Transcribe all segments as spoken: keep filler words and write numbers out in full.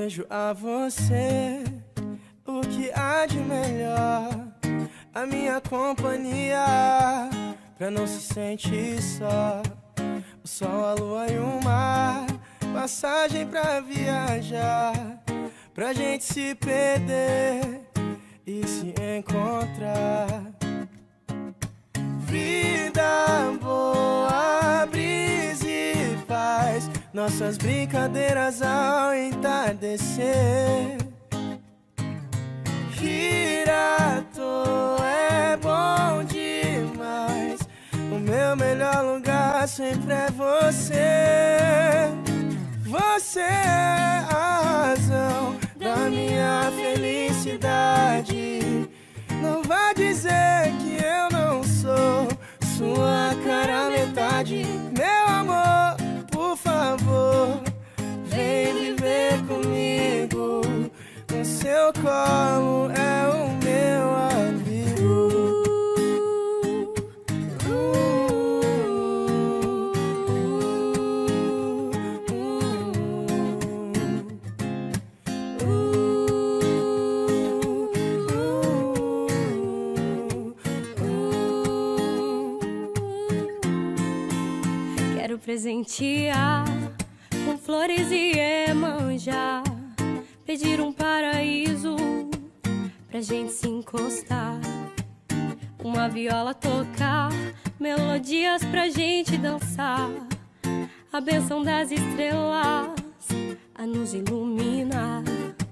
desejo a você o que há de melhor, a minha companhia, pra não se sentir só. O sol, a lua e o mar, passagem pra viajar, pra gente se perder e se encontrar. Vida boa, brisa e paz, nossas brincadeiras ao entardecer. Rir à toa é bom demais, o meu melhor lugar sempre é você. Você é a razão da minha felicidade. Não vá dizer que eu não sou sua cara metade. Meu amor, por favor, vem viver comigo. No seu colo é o meu abrigo. Quero presentear com flores e iemanjá, pedir um paraíso pra gente se encostar, uma viola tocar, melodias pra gente dançar, a bênção das estrelas a nos iluminar.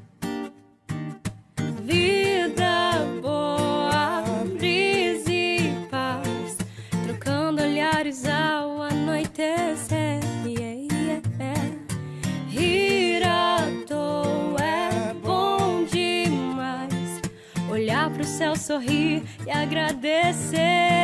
Vida boa, brisa e paz, trocando olhares ao anoitecer. Yeah, yeah. Rir à toa é bom demais, olhar pro céu, sorrir e agradecer.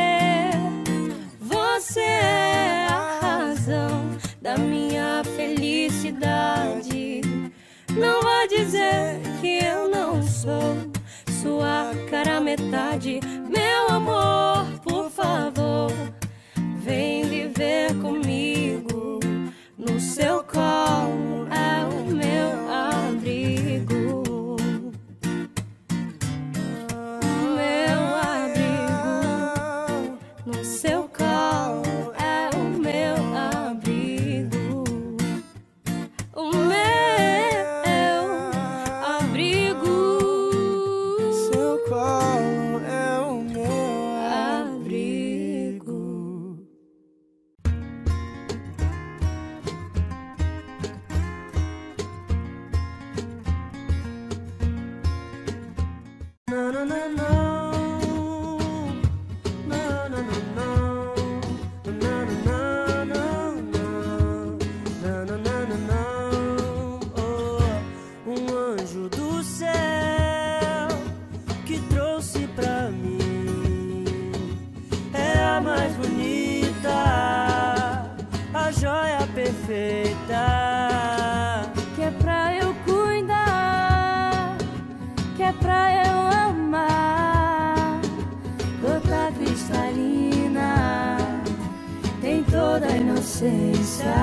Você é a razão da minha felicidade. Não vá dizer que eu não sou sua cara metade. Meu amor, por favor, vem viver comigo. No seu colo é o meu abrigo. Meu abrigo. No seu colo é o meu abrigo. O meu abrigo. Seu colo é o meu abrigo. No, no, no, no. No, no, no, no. No, no, no, no, no. No, no, no, no, no. Oh, um anjo do céu que trouxe pra mim é a mais bonita, a joia perfeita, Que é pra eu cuidar, que é pra eu amar. Gota cristalina, tem toda a inocência.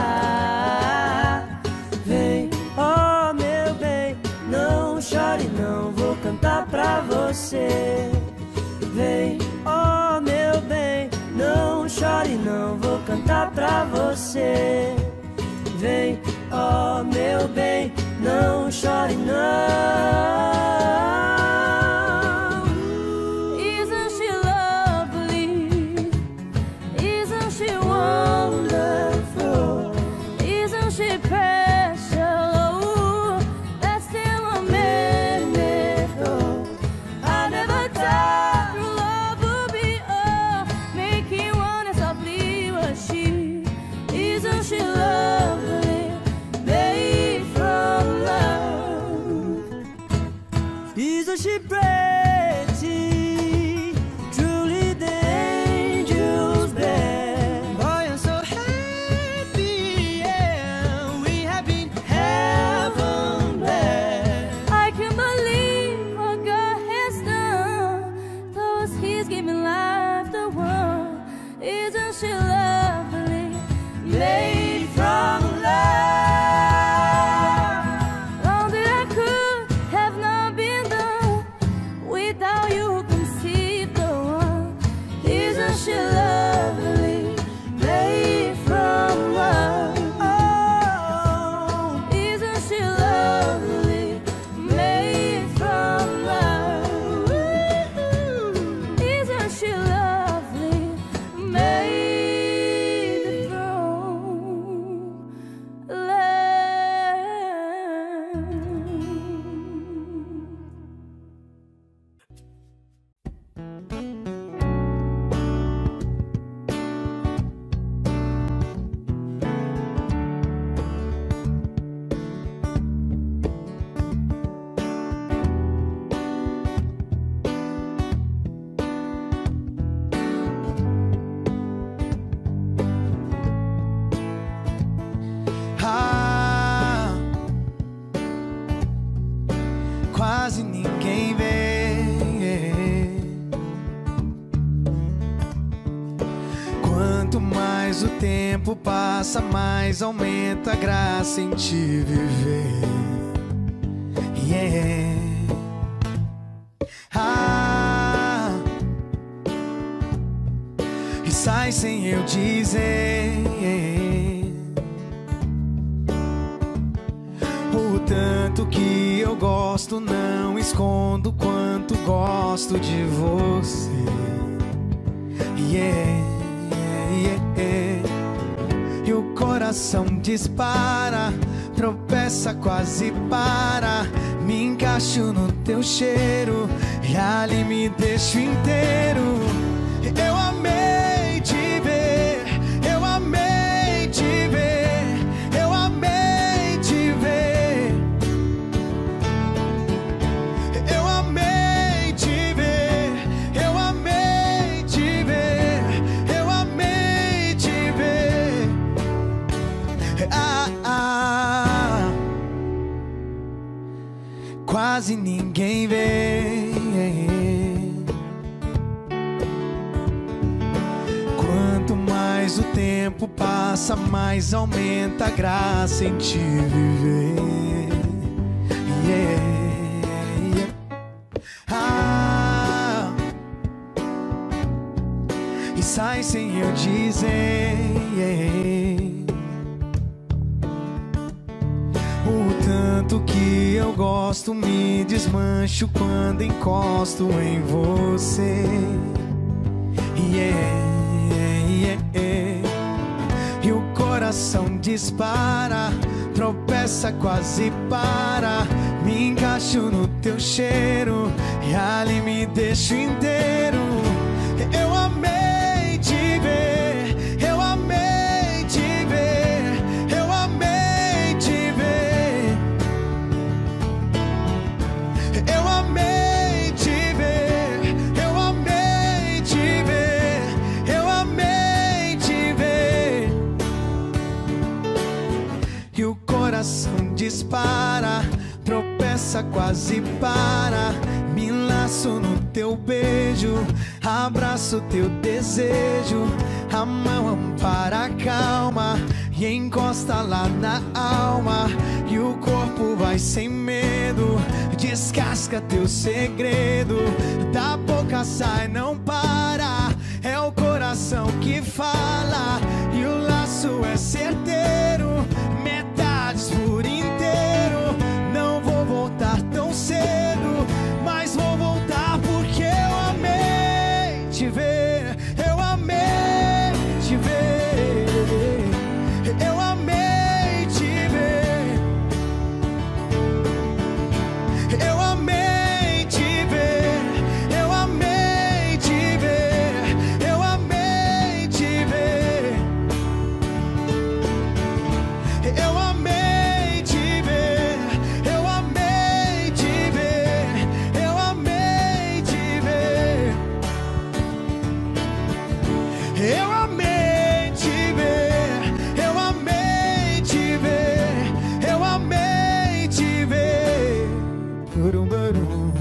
Vem, oh meu bem, não chore não, vou cantar pra você. Vem, oh meu bem, não chore não, vou cantar pra você. Vem, oh meu bem, não chore não. Isn't she lovely? Isn't she wonderful? Isn't she special? Oh, that's still a miracle. I never thought love would be all making one as softly was she. Isn't she lovely? Made from love. Isn't she pretty? Truly the angel's bed. Boy, I'm so happy, yeah. We have been heaven blessed. I can't believe what God has done. Those He's given life the one. Isn't she lovely? Made from love. Long mais o tempo passa, mais aumenta a graça em te viver. Yeah. Ah, e sai sem eu dizer o tanto que eu gosto, não escondo quanto gosto de você. Yeah, yeah, yeah. E o coração dispara, tropeça, quase para. Me encaixo no teu cheiro e ali me deixo inteiro. Eu amei te ver, eu amei te ver, eu amei te ver. Eu amei te ver, eu amei te ver, eu amei te ver. Ah, ah. Quase ninguém vê. Quanto mais o tempo passa, mais aumenta a graça em te viver. Yeah, yeah. Ah, e sai sem eu dizer. Yeah. O tanto que eu gosto, me desmancho quando encosto em você. Yeah, yeah, yeah. E o coração dispara, tropeça, quase para. Me encaixo no teu cheiro e ali me deixo inteiro. Eu amei te ver, eu amei te ver, eu amei te ver. Eu amei te ver, eu amei te ver, eu amei te ver. E o coração dispara, tropeça, quase para. Me laço no teu beijo, abraço teu desejo. A mão ampara a calma e encosta lá na alma. E o corpo vai sem medo, descasca teu segredo. Da boca sai, não para, é o coração que fala. E o laço é certeiro, metades por inteiro. Não vou voltar tão cedo, mas vou voltar porque eu amei te ver. Eu amei te ver, eu amei te ver. Eu amei te ver, eu amei te ver, eu amei te ver. Eu amei te ver, eu amei te ver, eu amei te ver. Eu amei te ver, eu amei te ver, eu amei te ver. Burum, burum.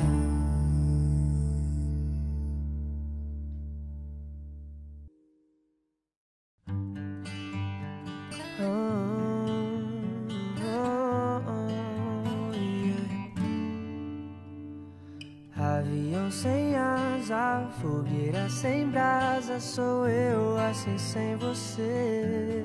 Avião sem asa, fogueira sem brasa, sou eu assim sem você.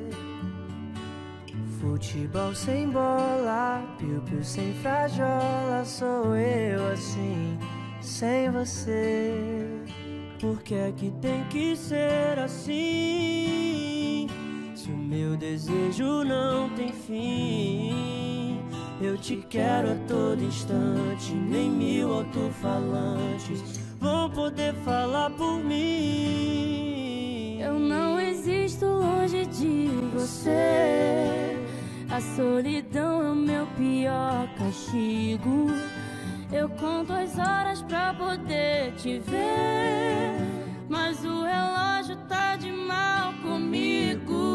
Futebol sem bola, piu-piu sem frajola, sou eu assim sem você. Por que é que tem que ser assim? Se o meu desejo não tem fim, eu te quero a todo instante, nem mil alto-falantes vão poder falar por mim. Eu não existo longe de você, a solidão é o meu pior castigo. Eu conto as horas pra poder te ver, mas o relógio tá de mal comigo.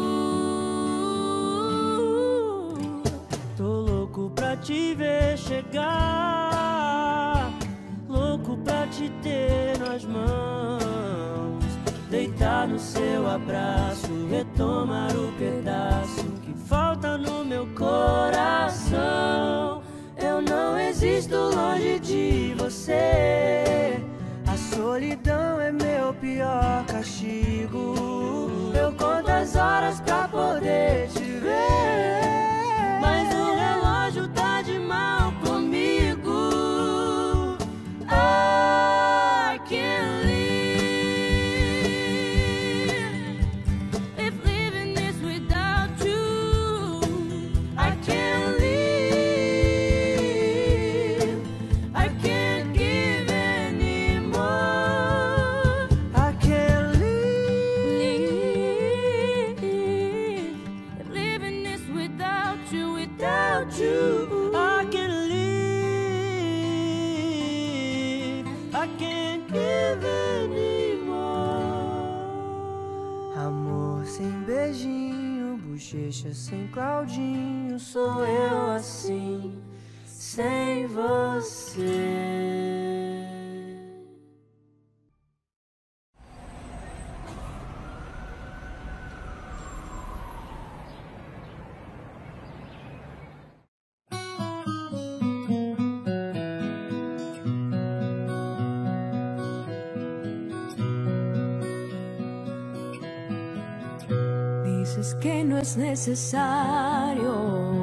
Tô louco pra te ver chegar, louco pra te ter nas mãos, deitado estar no seu abraço, retomar o pedaço que falta no meu coração. Eu não existo longe de você. A solidão é meu pior castigo. Eu conto as horas pra poder te ver, mas o relógio tá de mal comigo. I can't live if living is without you. I can't live, I can't give anymore. I can't live if living is without you, without you. I can't live, I can't give anymore. Amor sem beijinho, bochecha sem Claudinho, sou eu assim, sem você. Dices que no es necesario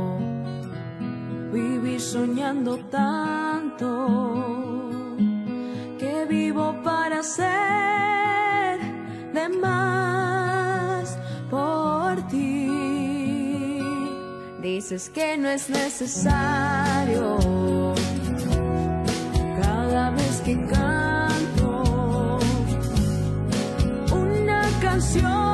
vivir soñando tanto, que vivo para ser de más por ti. Dices que no es necesario cada vez que canto una canción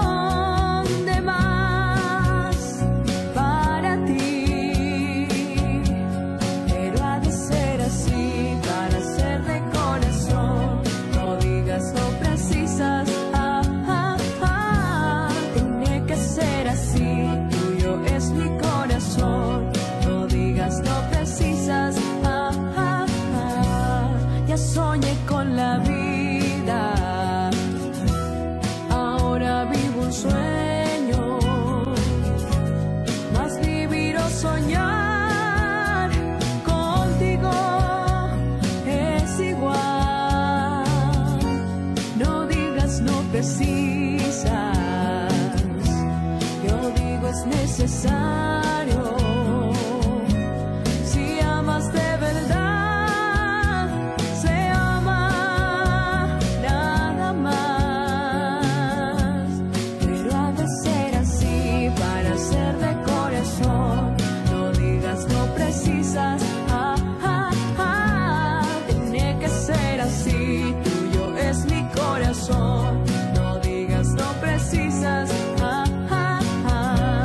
soñé con la vida, ahora vivo un sueño, más vivir o soñar contigo es igual. No digas no precisas, yo digo es necesario. Si amas de verdad, ah, ah, ah, tiene que ser así, tuyo es mi corazón, no digas no precisas, ah, ah, ah.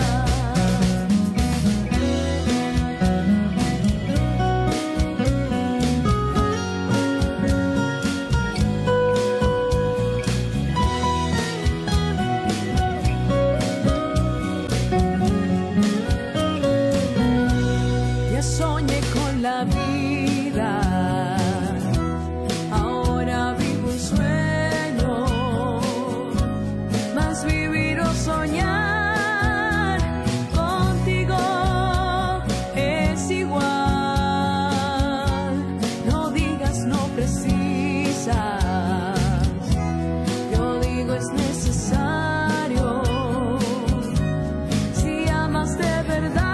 Soñé con la vida, ahora vivo un sueño, más vivir o soñar contigo es igual. No digas no precisas, yo digo es necesario. Si amas de verdad,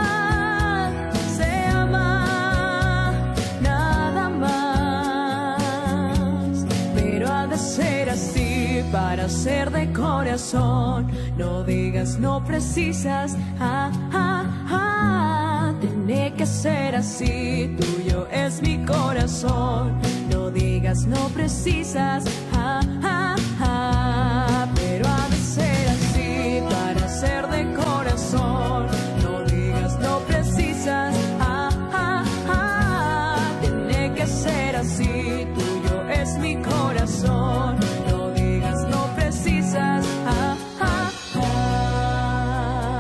ser así para ser de corazón, no digas no precisas, ah, ah, ah, tiene que ser así, tuyo es mi corazón, no digas no precisas, ah, ah, ah, pero ha de ser así para ser de corazón, no digas no precisas, ah, ah, ah, tiene que ser así, tuyo es mi corazón, no digas no precisas, ah, ah, ah.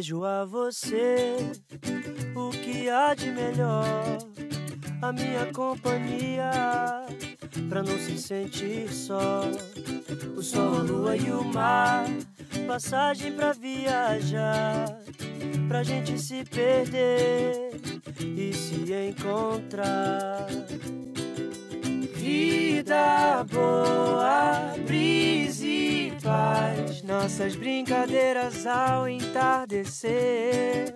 desejo a você o que há de melhor, a minha companhia, pra não se sentir só. O sol, a lua e o mar, passagem pra viajar, pra gente se perder e se encontrar. Vida boa, brisa e paz, nossas brincadeiras ao entardecer.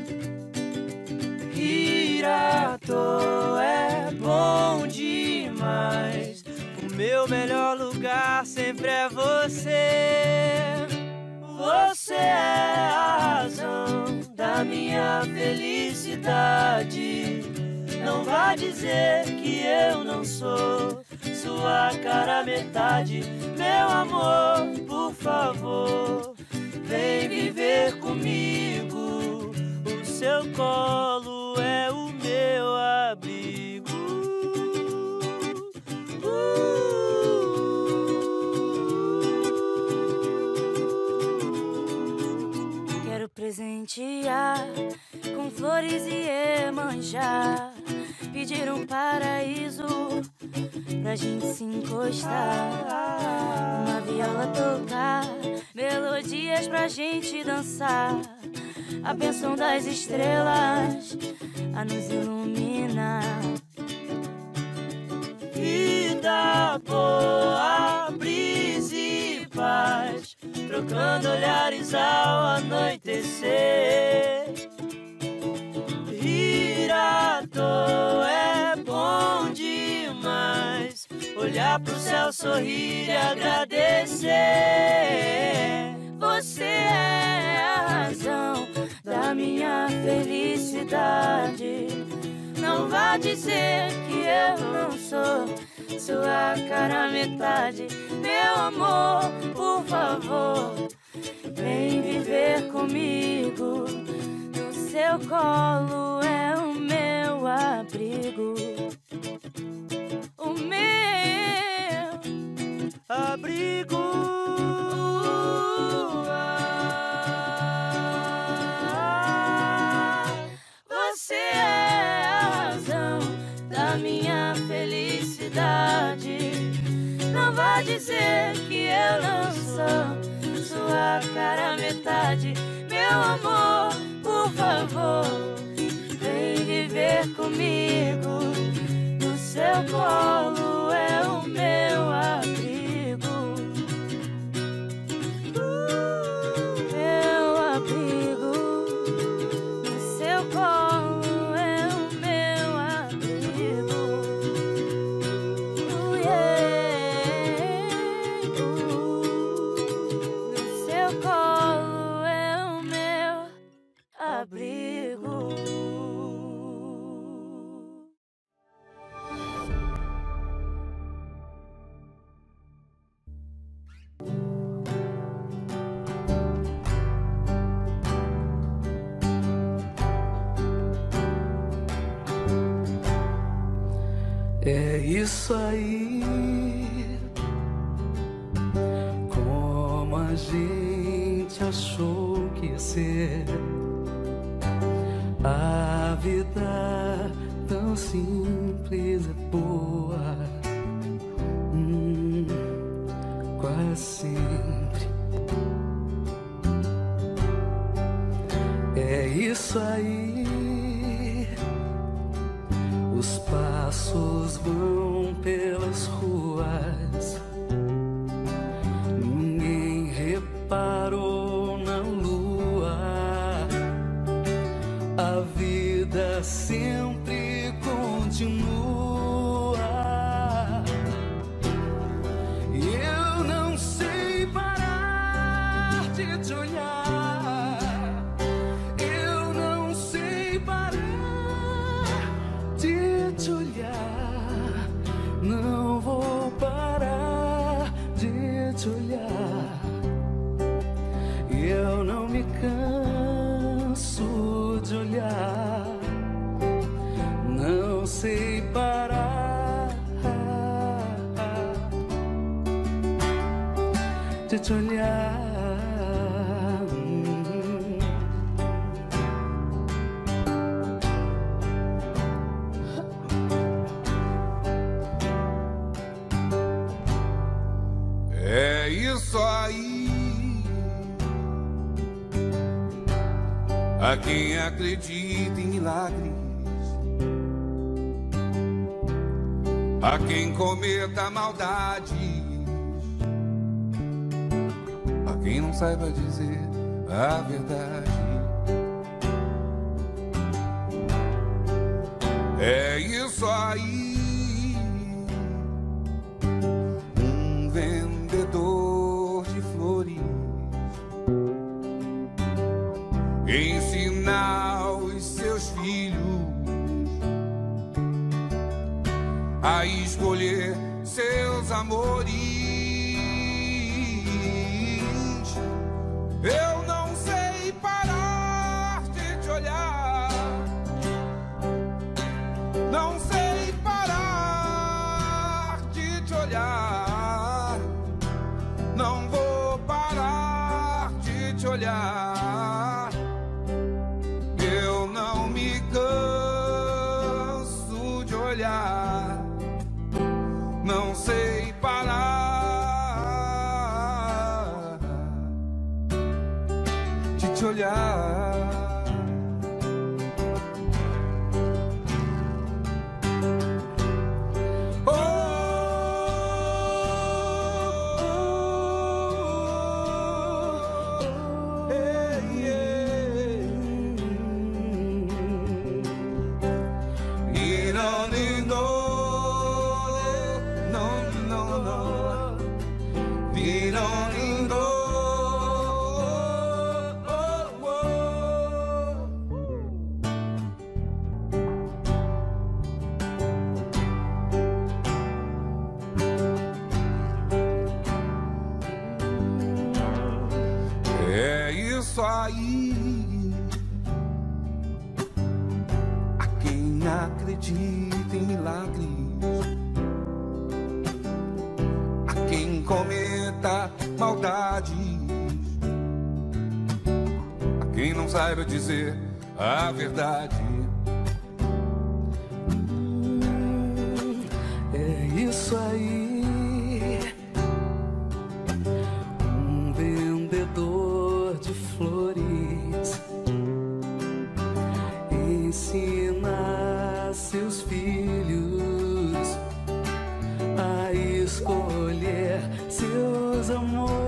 Rir à toa é bom demais, o meu melhor lugar sempre é você. Você é a razão da minha felicidade. Não vá dizer que eu não sou sua cara metade. Meu amor, por favor, vem viver comigo. O seu colo é o meu abrigo. uh. Quero presentear com flores e Iemanjá, pedir um paraíso pra gente se encostar, uma viola tocar, melodias pra gente dançar, a bênção das estrelas a nos iluminar. Vida boa, brisa e paz, trocando olhares ao anoitecer. Rir à toa é bom demais, olhar pro céu, sorrir e agradecer. Você é a razão da minha felicidade. Não vá dizer que eu não sou sua cara metade. Meu amor, por favor, vem viver comigo. No seu colo é o meu abrigo. O meu abrigo. Você é a razão da minha felicidade. Não vá dizer que eu não sou sua cara metade. Meu amor, por favor, vem viver comigo. No seu colo é o meu abrigo. Meu abrigo. No seu colo é o meu abrigo. Uh, yeah. uh. No seu colo é o meu abrigo. É isso aí, como a gente achou que ia ser. A vida tão simples é boa, hum, quase sempre. É isso aí, os passos vão pelas ruas, ninguém reparou na lua. A vida sempre continua. E eu não sei parar de te olhar. Eu não sei parar de te olhar. Não vou parar de te olhar. E eu não me canso de olhar. Não sei parar de te olhar. É isso aí. A quem acredita em milagres, a quem cometa maldades, a quem não saiba dizer a verdade. É isso aí. Um vendedor de flores ensinar os seus filhos a escolher seus amores. Eu não sei parar de te olhar, não sei parar de te olhar, não vou parar de te olhar. Eu não me canso de olhar, não sei parar de te olhar. É isso aí. A quem acredita em milagres, a quem cometa maldades, a quem não saiba dizer a verdade. É isso aí. Um vendedor de flores ensina seus filhos a escolher seus amores.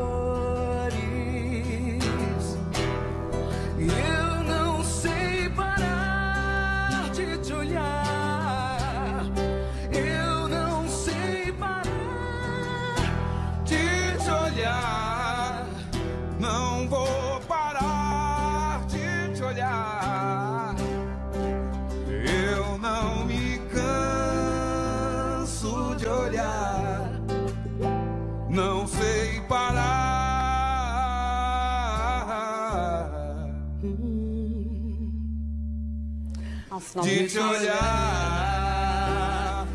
Eu não sei parar de te olhar, eu não sei parar De te olhar, não vou parar de te olhar. Eu não me canso de olhar, não sei parar de te olhar.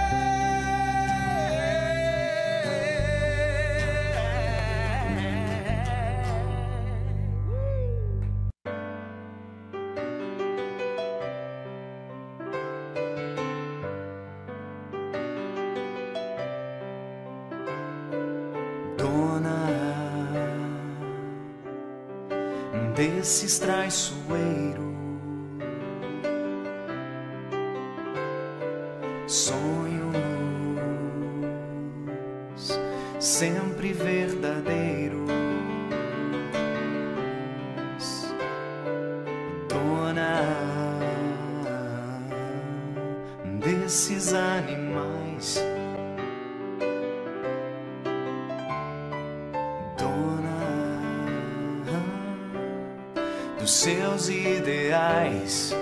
Dona desses traiçoeiros, sonhos sempre verdadeiros. Dona desses animais, dos seus ideais.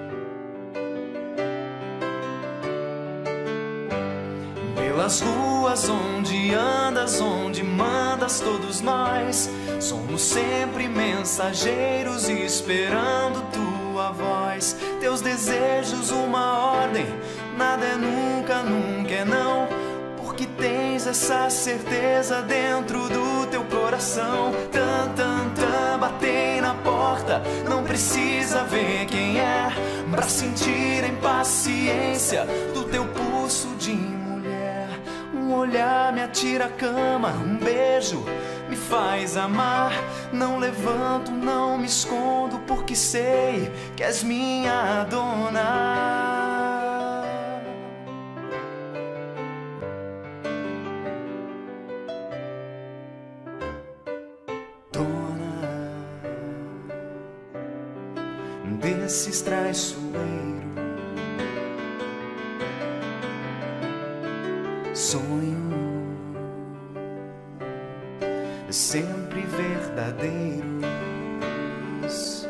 Pelas ruas onde andas, onde mandas, todos nós somos sempre mensageiros esperando tua voz. Teus desejos uma ordem, nada é nunca, nunca é não, porque tens essa certeza dentro do teu coração. Tan, tan, tan, batei na porta, não precisa ver quem é, pra sentir a impaciência do teu pulso de mulher. Um olhar me atira a cama. Um beijo me faz amar. Não levanto, não me escondo, porque sei que és minha dona. Dona desses traiçoeiros, sonho sempre verdadeiros.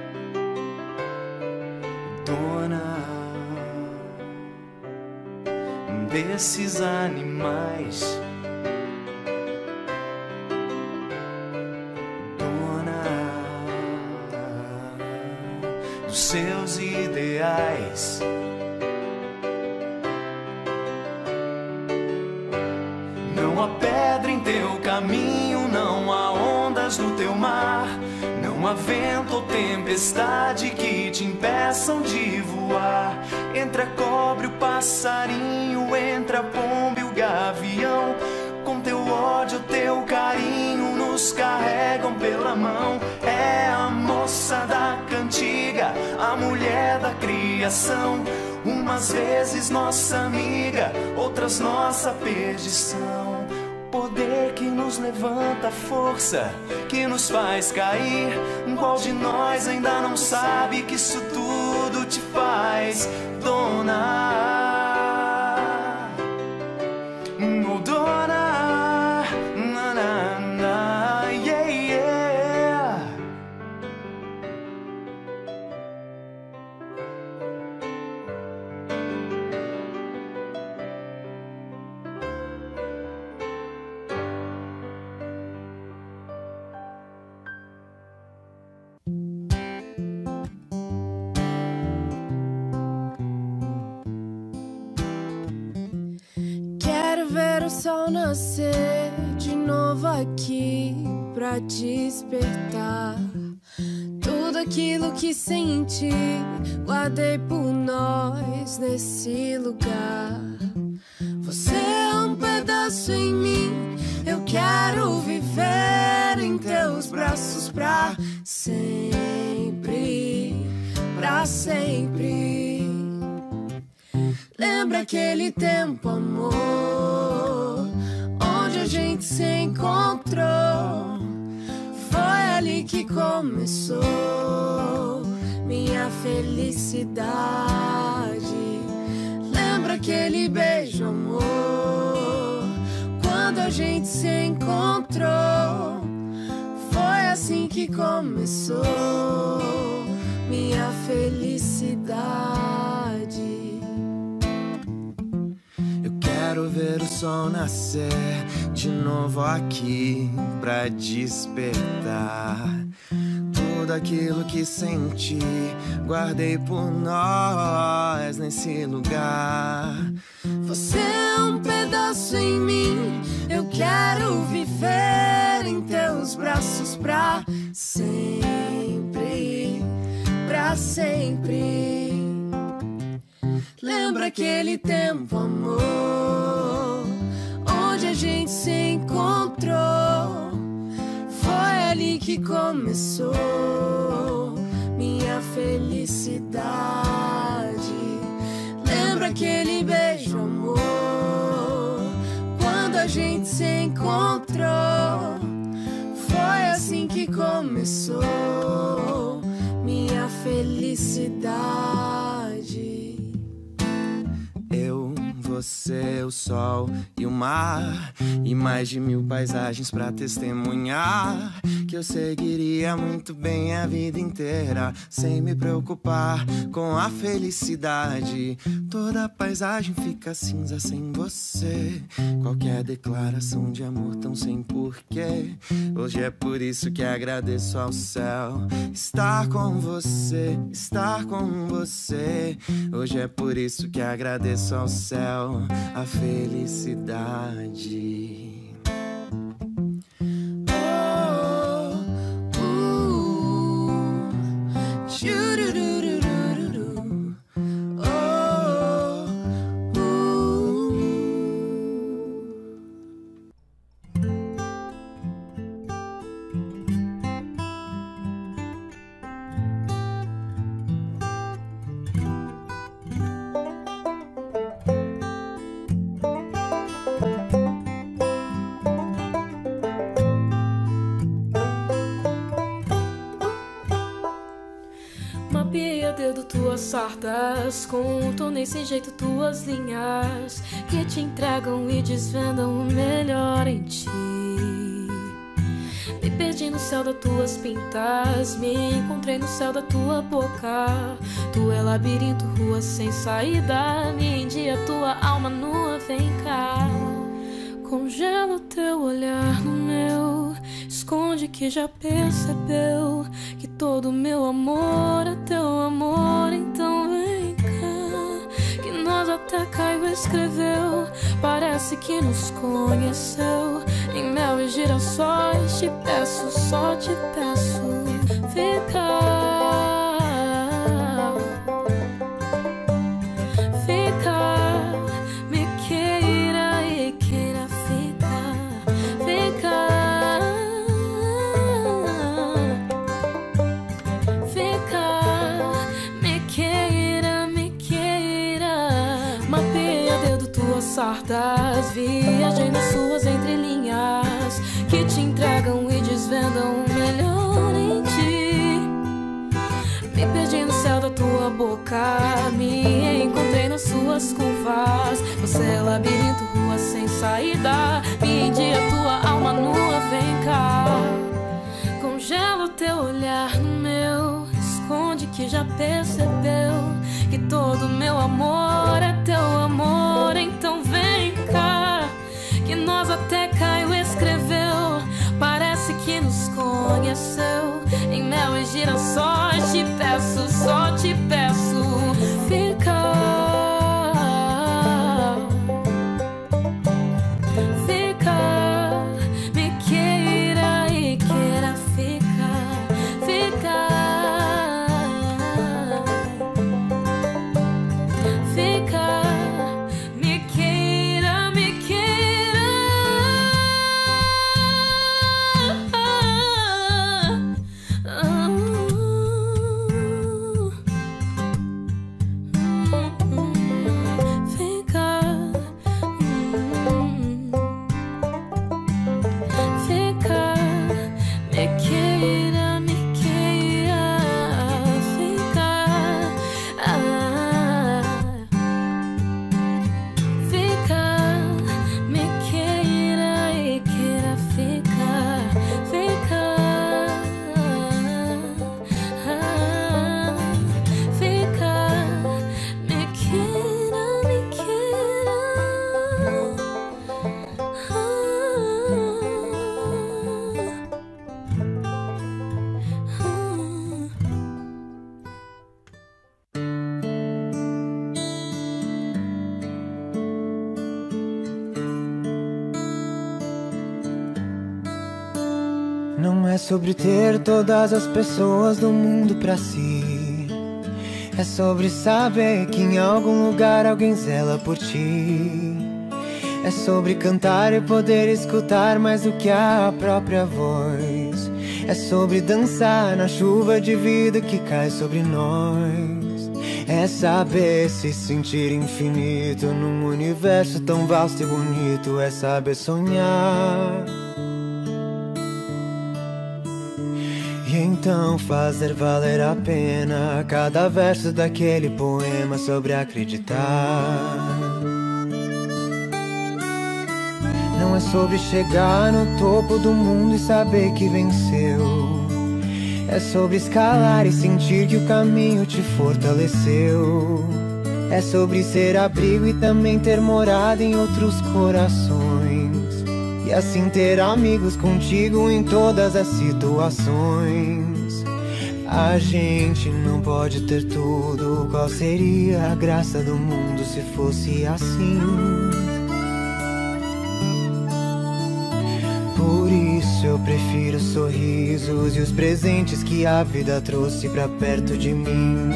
Dona desses animais, dona dos seus ideais. Não há pedra em teu caminho, não há ondas no teu mar, não há vento ou tempestade que te impeçam de voar. Entre a cobra e o passarinho, entre a pomba e o gavião, com teu ódio, teu carinho, nos carregam pela mão. É a moça da cantiga, a mulher da criação, umas vezes nossa amiga, outras nossa perdição. Poder que nos levanta, força que nos faz cair. Qual de nós ainda não sabe que isso tudo te faz dona? Oh, dona, na, na, na, yeah, yeah. Quero ver o sol nascer de novo aqui pra despertar tudo aquilo que senti, guardei por nós nesse lugar. Você é um pedaço em mim, eu quero viver em teus braços pra sempre, pra sempre. Lembra aquele tempo, amor, onde a gente se encontrou? Foi ali que começou minha felicidade. Lembra aquele beijo, amor, quando a gente se encontrou? Foi assim que começou minha felicidade. Quero ver o sol nascer de novo aqui pra despertar tudo aquilo que senti, guardei por nós nesse lugar. Você é um pedaço em mim, eu quero viver em teus braços pra sempre, pra sempre. Lembra aquele tempo, amor, onde a gente se encontrou? Foi ali que começou minha felicidade. Lembra aquele beijo, amor, quando a gente se encontrou? Foi assim que começou minha felicidade. Eu, você, o sol e o mar, e mais de mil paisagens pra testemunhar que eu seguiria muito bem a vida inteira, sem me preocupar com a felicidade. Toda a paisagem fica cinza sem você, qualquer declaração de amor tão sem porquê. Hoje é por isso que agradeço ao céu estar com você, estar com você. Hoje é por isso que agradeço ao céu a felicidade. sardas contam nesse jeito tuas linhas que te entregam e desvendam o melhor em ti. Me perdi no céu das tuas pintas, me encontrei no céu da tua boca. Tu é labirinto, rua sem saída, me endia tua alma nua, vem cá. Congela o teu olhar no meu, esconde que já percebeu que todo meu amor é teu amor, então vem cá. Que nós até Caio escreveu, parece que nos conheceu. Em mel e girassóis te peço, só te peço, fica. Sardas, viajei nas suas entrelinhas que te entregam e desvendam o melhor em ti. Me perdi no céu da tua boca, me encontrei nas suas curvas. Você é labirinto, rua sem saída, me endia tua alma nua, vem cá. Congela o teu olhar no meu, esconde que já percebeu que todo meu amor é teu amor, então vem cá. Que nós até Caio escreveu, parece que nos conheceu. Em mel e girassóis te peço, só te peço, fica. Fica, me queira e queira ficar, fica. Não é sobre ter todas as pessoas do mundo pra si. É sobre saber que em algum lugar alguém zela por ti. É sobre cantar e poder escutar mais do que a própria voz. É sobre dançar na chuva de vida que cai sobre nós. É saber se sentir infinito num universo tão vasto e bonito. É saber sonhar e então fazer valer a pena cada verso daquele poema sobre acreditar. Não é sobre chegar no topo do mundo e saber que venceu. É sobre escalar e sentir que o caminho te fortaleceu. É sobre ser abrigo e também ter morada em outros corações. E assim ter amigos contigo em todas as situações. A gente não pode ter tudo. Qual seria a graça do mundo se fosse assim? Por isso eu prefiro os sorrisos e os presentes que a vida trouxe pra perto de mim.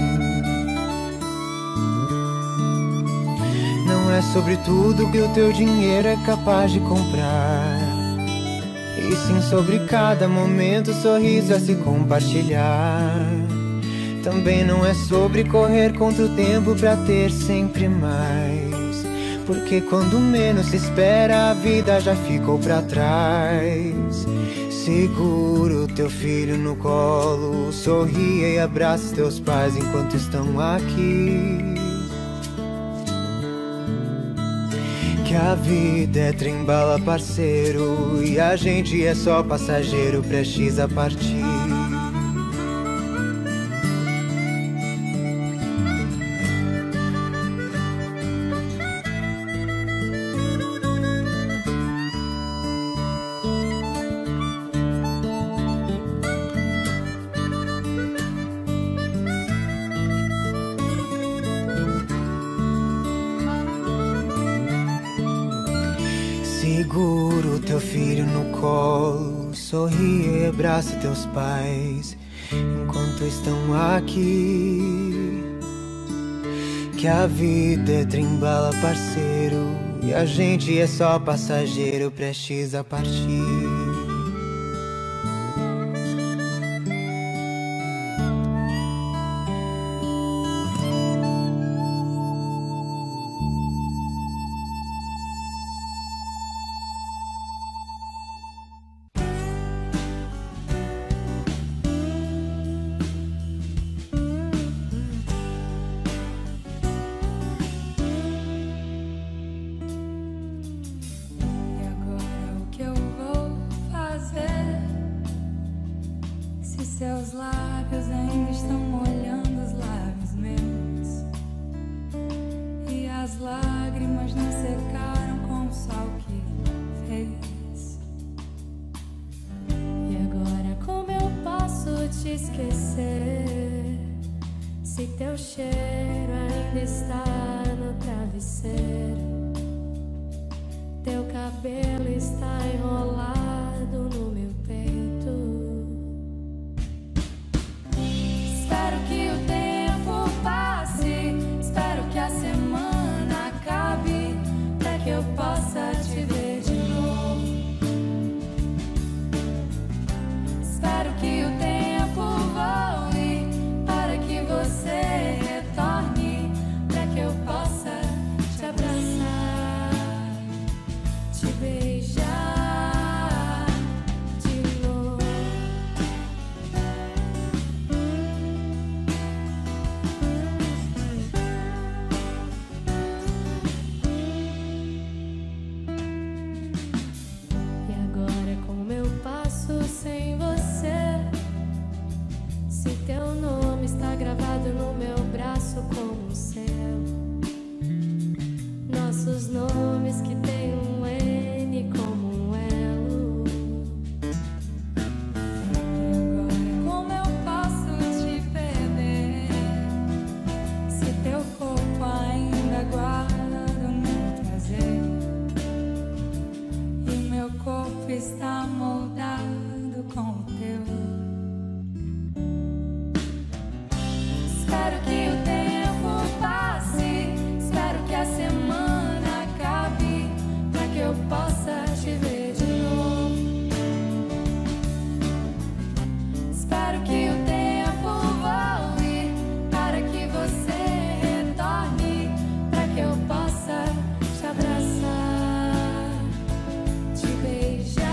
Não é sobre tudo que o teu dinheiro é capaz de comprar, e sim sobre cada momento, sorriso a se compartilhar. Também não é sobre correr contra o tempo pra ter sempre mais, porque quando menos se espera a vida já ficou pra trás. Segura o teu filho no colo, sorria e abraça os teus pais enquanto estão aqui. Que a vida é trem-bala, parceiro, e a gente é só passageiro prestes a partir. Segura o teu filho no colo, sorria e abraça teus pais enquanto estão aqui. Que a vida é trem-bala, parceiro, e a gente é só passageiro prestes a partir. Seus lábios ainda estão molhando os lábios meus, e as lágrimas não secaram com o sol que fez. E agora como eu posso te esquecer, se teu cheiro ainda está no travesseiro, teu cabelo está enrolado no meu peito. Possa te ver de novo. Espero que o tempo voe para que você retorne, para que eu possa te abraçar, te beijar de novo. Sem você, se teu nome está gravado no meu braço como um céu, nossos nomes que tem um N como um elo. E agora como eu posso te perder, se teu corpo ainda guarda o meu prazer, e meu corpo está moldado com o teu. Espero que o tempo passe, espero que a semana acabe, para que eu possa te ver de novo. Espero que o tempo voe para que você retorne, para que eu possa te abraçar, te beijar.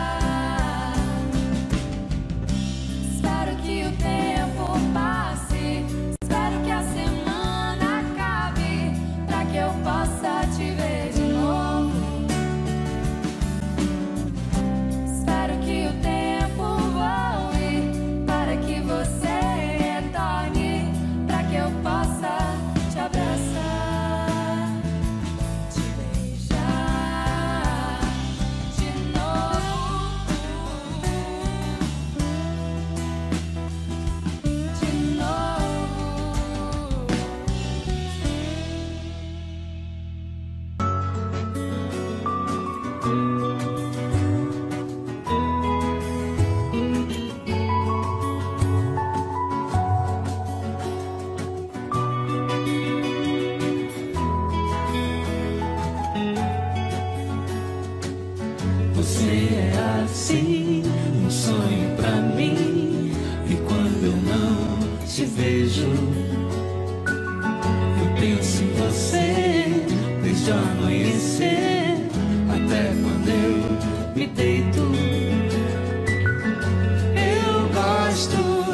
Que o tempo passe, espero que a semana acabe, para que eu possa te ver de novo. Espero que o tempo voe para que você retorne, para que eu possa te abraçar, te beijar de novo. Você é assim, um sonho pra mim, e quando eu não te vejo, eu penso em você desde o amanhecer até quando eu me deito.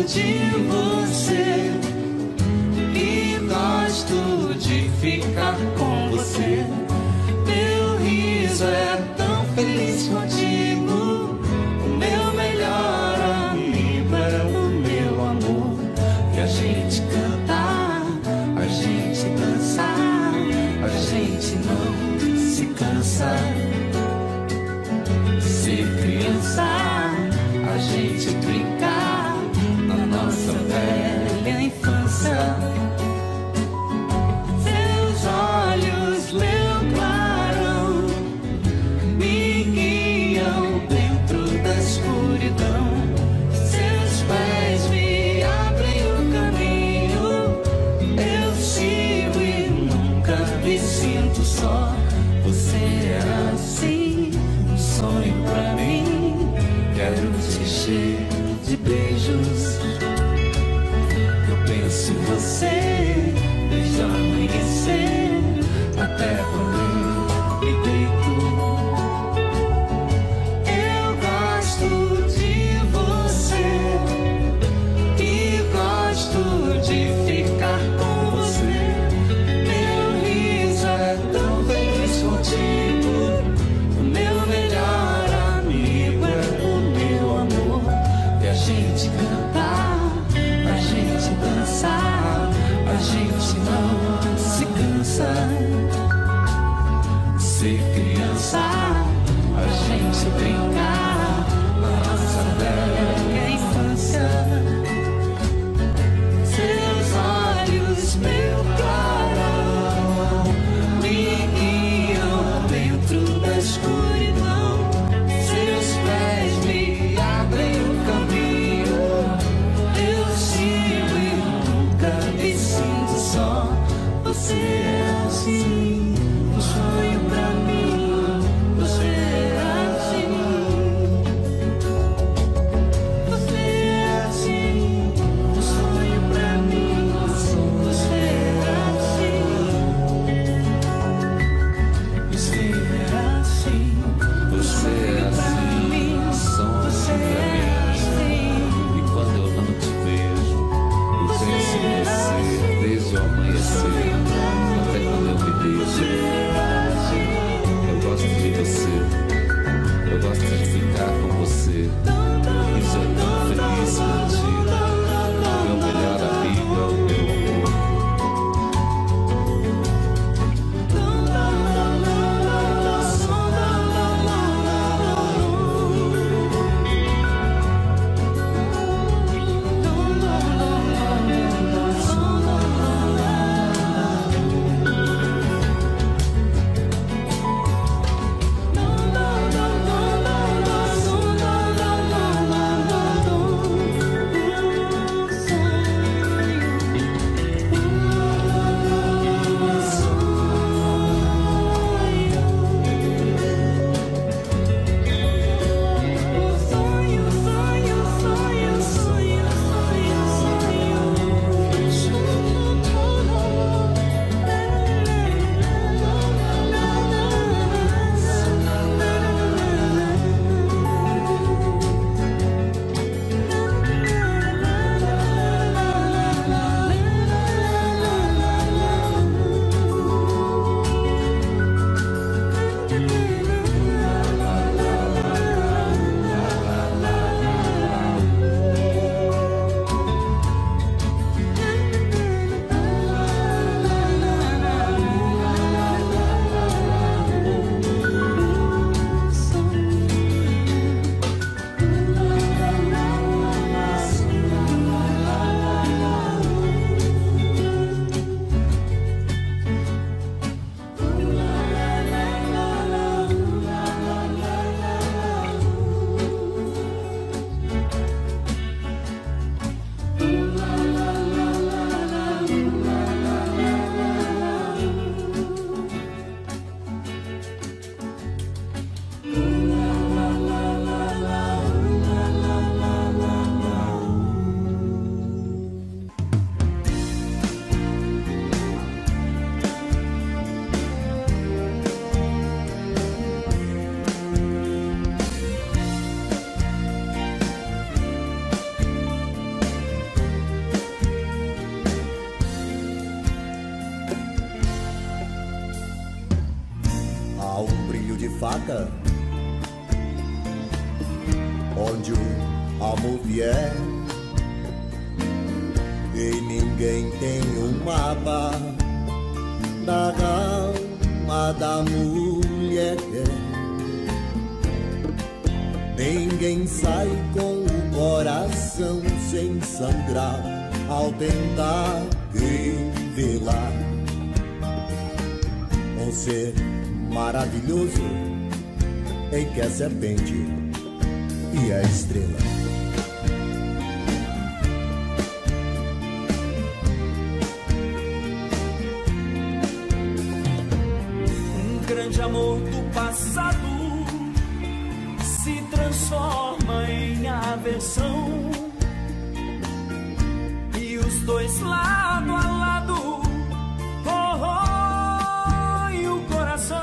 de você e gosto de ficar com você. Meu riso é tão feliz contigo. O meu melhor amigo é o meu amor. E a gente canta, a gente dança, a gente não se cansa. Ser criança, a gente brinca na nossa velha infância. Seus olhos, meu clarão, me guiam dentro da escuridão. Seus pés me abrem o caminho. Eu sigo e nunca me sinto só. Você era assim, um sonho pra mim. Quero te encher de beijos. Eu penso em você desde o amanhecer até quando eu me deito. Eu gosto de você e gosto de ficar com você. Meu riso é tão feliz contigo. O meu melhor amigo é o meu amor. há um brilho de faca, onde o amor vier, e ninguém tem um mapa da alma da mulher. Ninguém sai com o coração sem sangrar ao tentar revelar um ser maravilhoso em que a serpente e a estrela. Um grande amor do passado se transforma em aversão, e os dois lado a lado corroem o coração.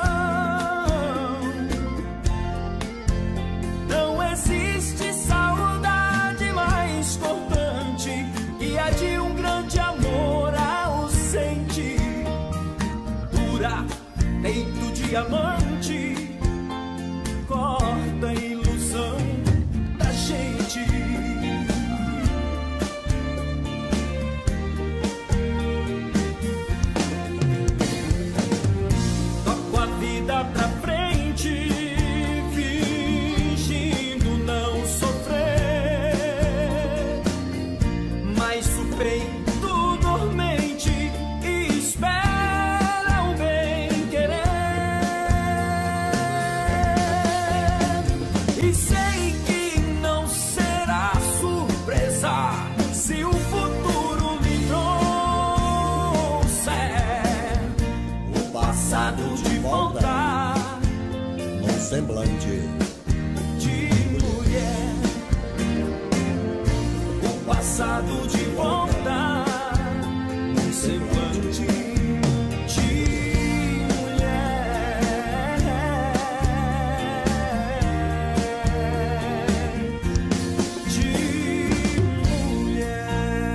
Não existe saudade mais cortante que a de um grande amor ausente. Dura feito diamante, corta a ilusão da gente. Toco a vida pra frente, fingindo não sofrer, mas o peito dormente espera o bem querer. E sei que não será surpresa se o futuro me trouxer O passado de volta num semblante de mulher, o passado de volta num semblante de mulher, de mulher.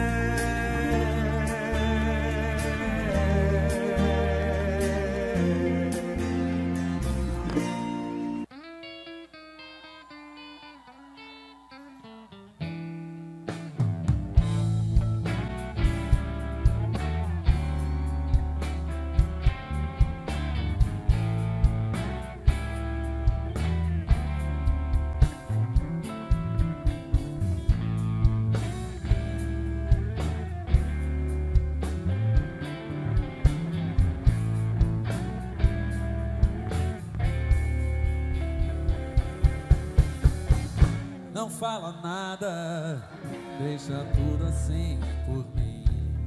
Não fala nada, deixa tudo assim por mim.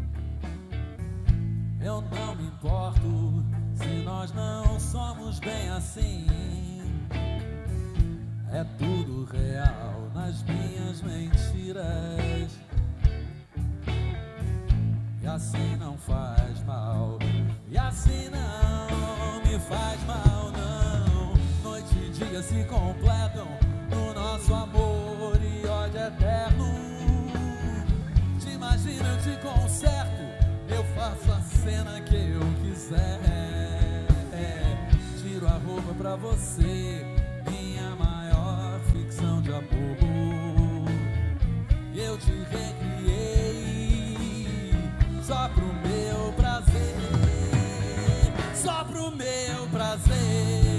Eu não me importo se nós não somos bem assim. É tudo real nas minhas mentiras, e assim não faz mal, e assim não me faz mal, não. Noite e dia se completam no nosso amor e ódio eterno. Te imagino, eu te conserto, eu faço a cena que eu quiser. Tiro a roupa pra você, minha maior ficção de amor. E eu te recriei só pro meu prazer, só pro meu prazer.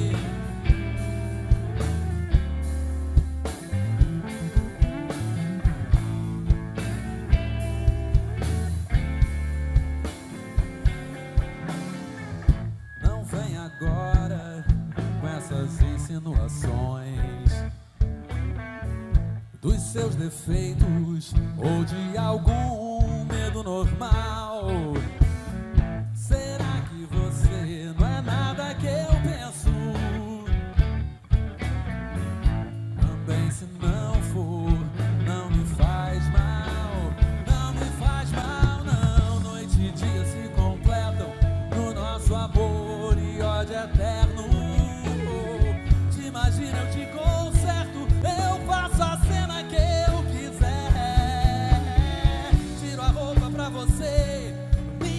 Agora com essas insinuações dos seus defeitos ou de algum medo normal. Será que você não é nada que eu penso? Também, se não for, não me faz mal, não me faz mal, não. Noite e dia se completam no nosso amor e ódio eterno. Te imagina, eu te conserto, eu faço a cena que eu quiser. Tiro a roupa pra você,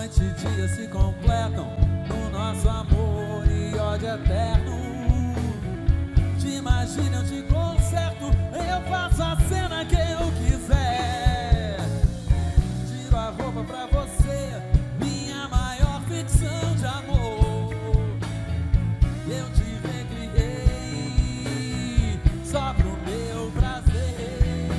Noite e dia se completam no nosso amor e ódio eterno. Te imagina, eu te conserto, eu faço a cena que eu quiser. Tiro a roupa pra você, minha maior ficção de amor. Eu te recriei só pro meu prazer.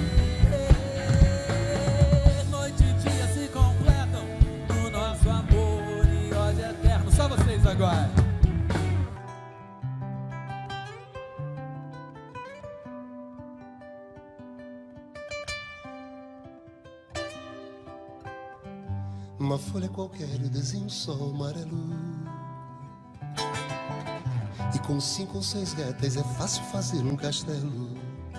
Noite e dia se completam no nosso amor e ódio eterno. Só vocês agora. Uma folha qualquer, desenho um sol amarelo. E com cinco ou seis retas é fácil fazer um castelo.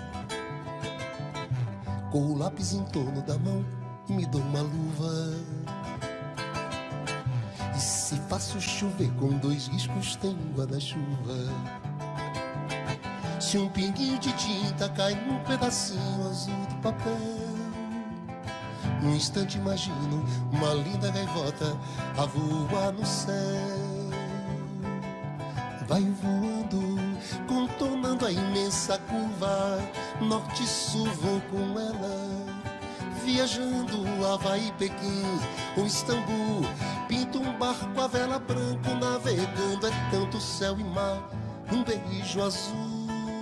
Com o lápis em torno da mão, me dou uma luva. E se faço chover com dois riscos, tem um guarda-chuva. Se um pinguinho de tinta cai num pedacinho azul do papel, num instante imagino uma linda gaivota a voar no céu. Vai voando, contornando a imensa curva, norte e sul vou com ela. Viajando Havaí, Pequim ou Istambul, pinto um barco a vela branca, navegando é tanto céu e mar, um beijo azul.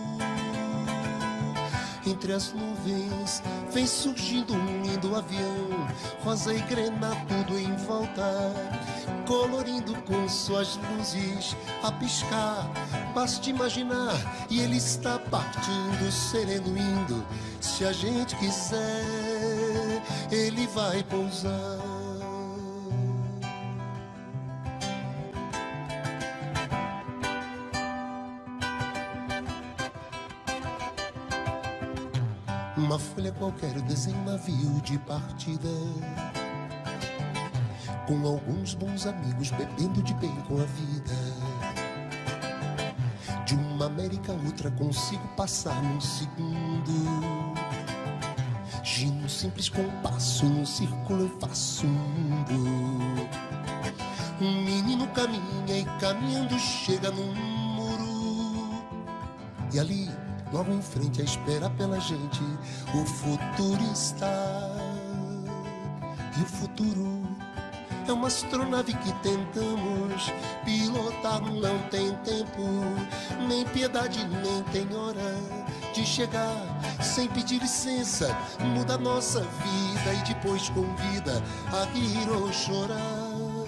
Entre as nuvens vem surgindo um lindo avião, rosa e grena tudo em volta, colorindo com suas luzes a piscar. Basta imaginar e ele está partindo, sereno indo. Se a gente quiser, ele vai pousar. Uma folha qualquer, eu desenho um navio de partida, com alguns bons amigos bebendo de bem com a vida. De uma América a outra consigo passar num segundo. De um simples compasso, num círculo eu faço um mundo. Um menino caminha e caminhando chega num muro. E ali, logo em frente, a espera pela gente, o futuro está. E o futuro é uma astronave que tentamos pilotar. Não tem tempo, nem piedade, nem tem hora de chegar sem pedir licença. Muda a nossa vida e depois convida a rir ou chorar.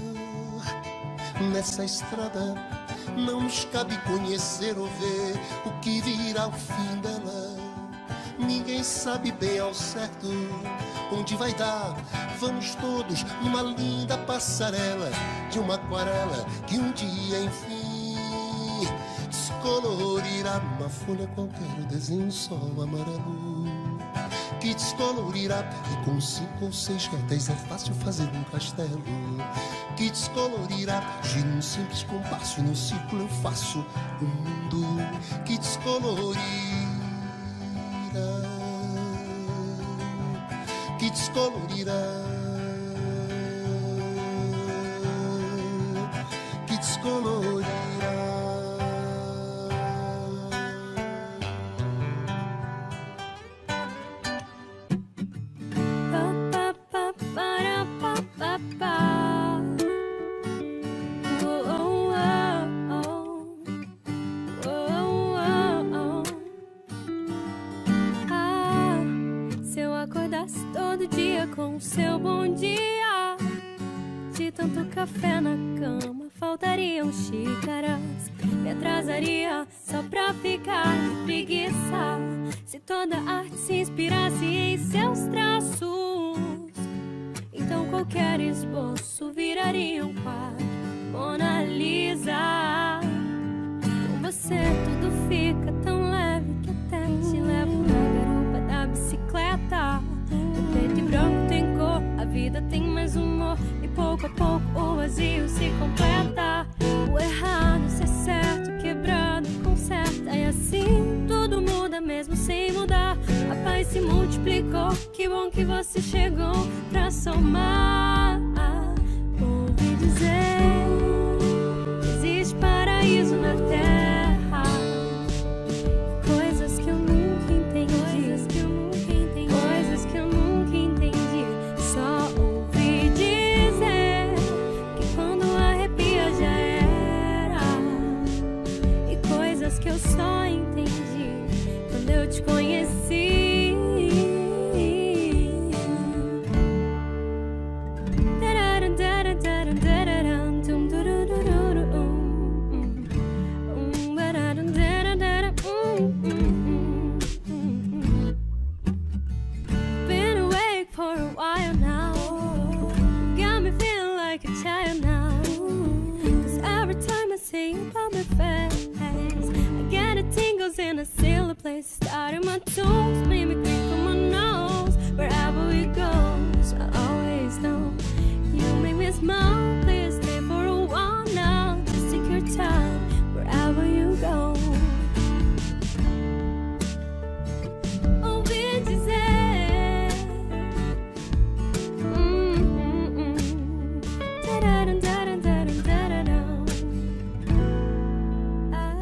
Nessa estrada não nos cabe conhecer ou ver o que virá o fim dela. Ninguém sabe bem ao certo onde vai dar. Vamos todos numa linda passarela de uma aquarela que um dia, enfim, descolorirá. Uma folha qualquer, eu desenho um sol amarelo que descolorirá. E com cinco ou seis retas é fácil fazer um castelo que descolorirá. Giro um simples compasso e num círculo eu faço um mundo que descolorirá. Que descolorirá. Que descolorirá. Com seu bom dia, de tanto café na cama faltariam xícaras. Me atrasaria só pra ficar de preguiça. Se toda arte se inspirasse em seus traços, então qualquer esboço viraria um quadro Mona Lisa. Com você tudo fica tão leve que até te levo na garupa da bicicleta. Preto e branco tem cor, a vida tem mais humor. E pouco a pouco o vazio se completa. O errado ser certo, quebrado conserta. E assim tudo muda mesmo sem mudar. A paz se multiplicou, que bom que você chegou pra somar. Por toes, made me crinkle my nose. Wherever we go, I always know you make me smile. Please stay for a while now. Just take your time wherever you go. Ouvi dizer, hum, hum, hum. Tararam, tararam, tararam, tararam. Ah.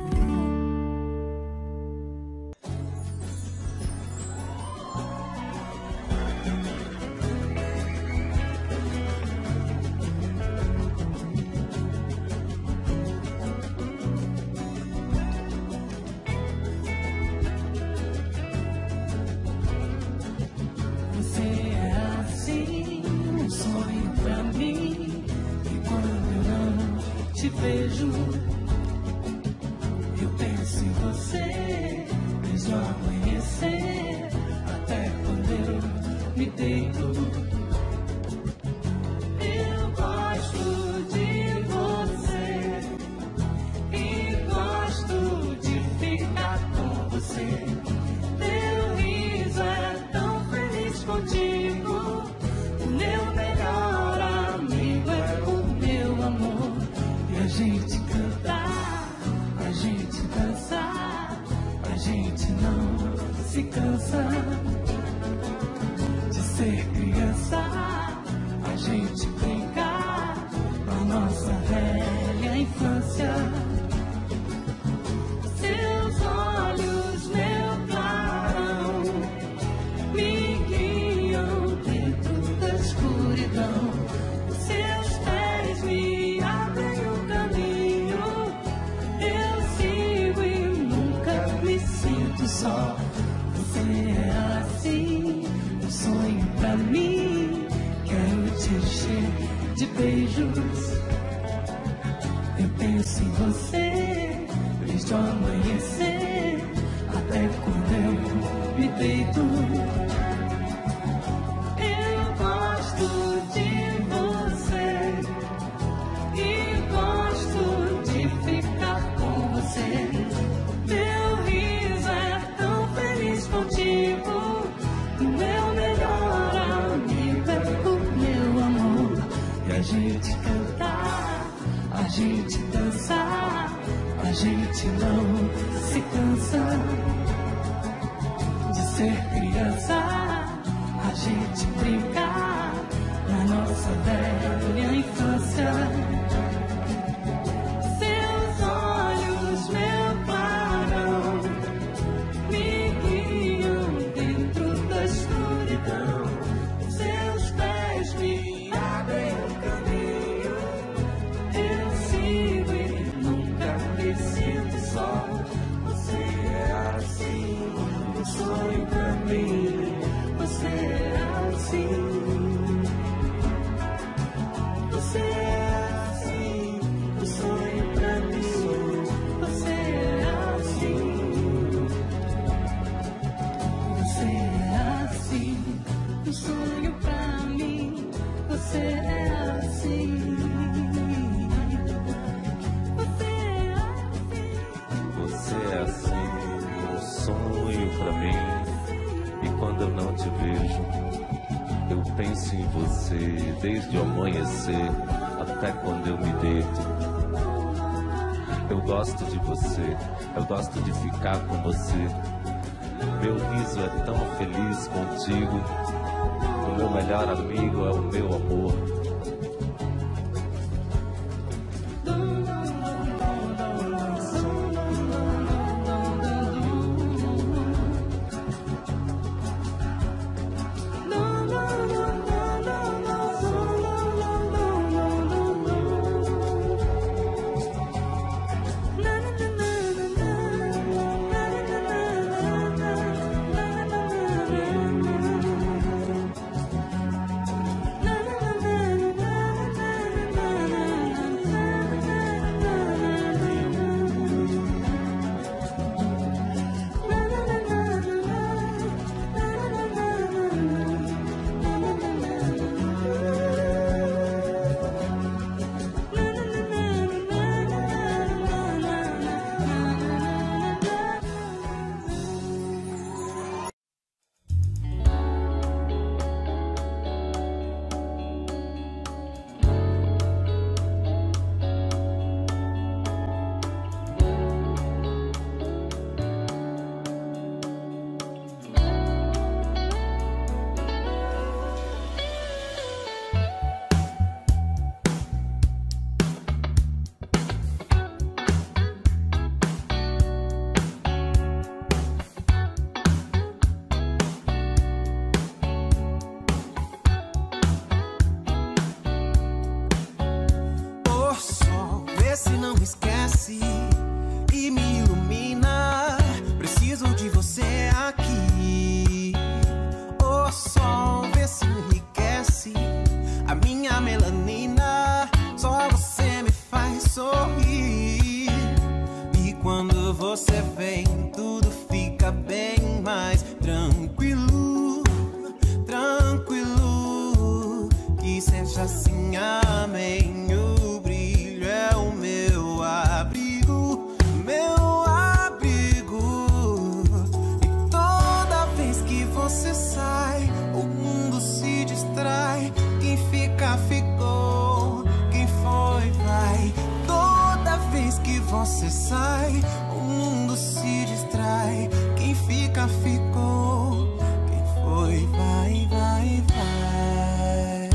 Você é assim, um sonho pra mim. E quando eu não te vejo, eu penso em você desde o amanhecer até quando eu me deito. Eu gosto de você e gosto de ficar com você. Teu riso é tão feliz contigo. O meu melhor amigo é o meu amor. E a gente cantar, a gente dançar, a gente não se cansa de ser criança. A gente brincar na nossa velha infância. Seus olhos, meu clarão, me guiam dentro da escuridão. Seus pés me abrem o caminho. Eu sigo e nunca me sinto só. Você é assim, um sonho pra mim. Quero te encher de beijos. Eu penso em você desde o amanhecer até quando eu me deito. Eu gosto de você e gosto de ficar com você. Meu riso é tão feliz contigo. O meu melhor amigo é o meu amor. E a gente cantar, a gente dançar, a gente não se cansa de ser criança. A gente brincar na nossa velha infância. Seus olhos, meu clarão, me guiam dentro da escuridão. Seus pés me abrem o caminho. Eu sigo e nunca me sinto só. Você é assim, um sonho pra mim. Você é assim. Você é assim, um sonho pra mim. Você é assim. Você é assim, um sonho pra mim. Você é assim. Você é assim, um sonho pra mim. E quando eu não te vejo, eu penso em você desde o amanhecer até quando eu me deito. Eu gosto de você, eu gosto de ficar com você. Meu riso é tão feliz contigo. O meu melhor amigo é o meu amor. Na você vem, tudo fica bem mais tranquilo, tranquilo. Que seja assim, amém. O brilho é o meu abrigo, meu abrigo. E toda vez que você sai, o mundo se distrai. Quem fica, ficou. Quem foi, vai. Toda vez que você sai, o mundo se distrai. Quem fica, ficou. Quem foi, vai, vai, vai.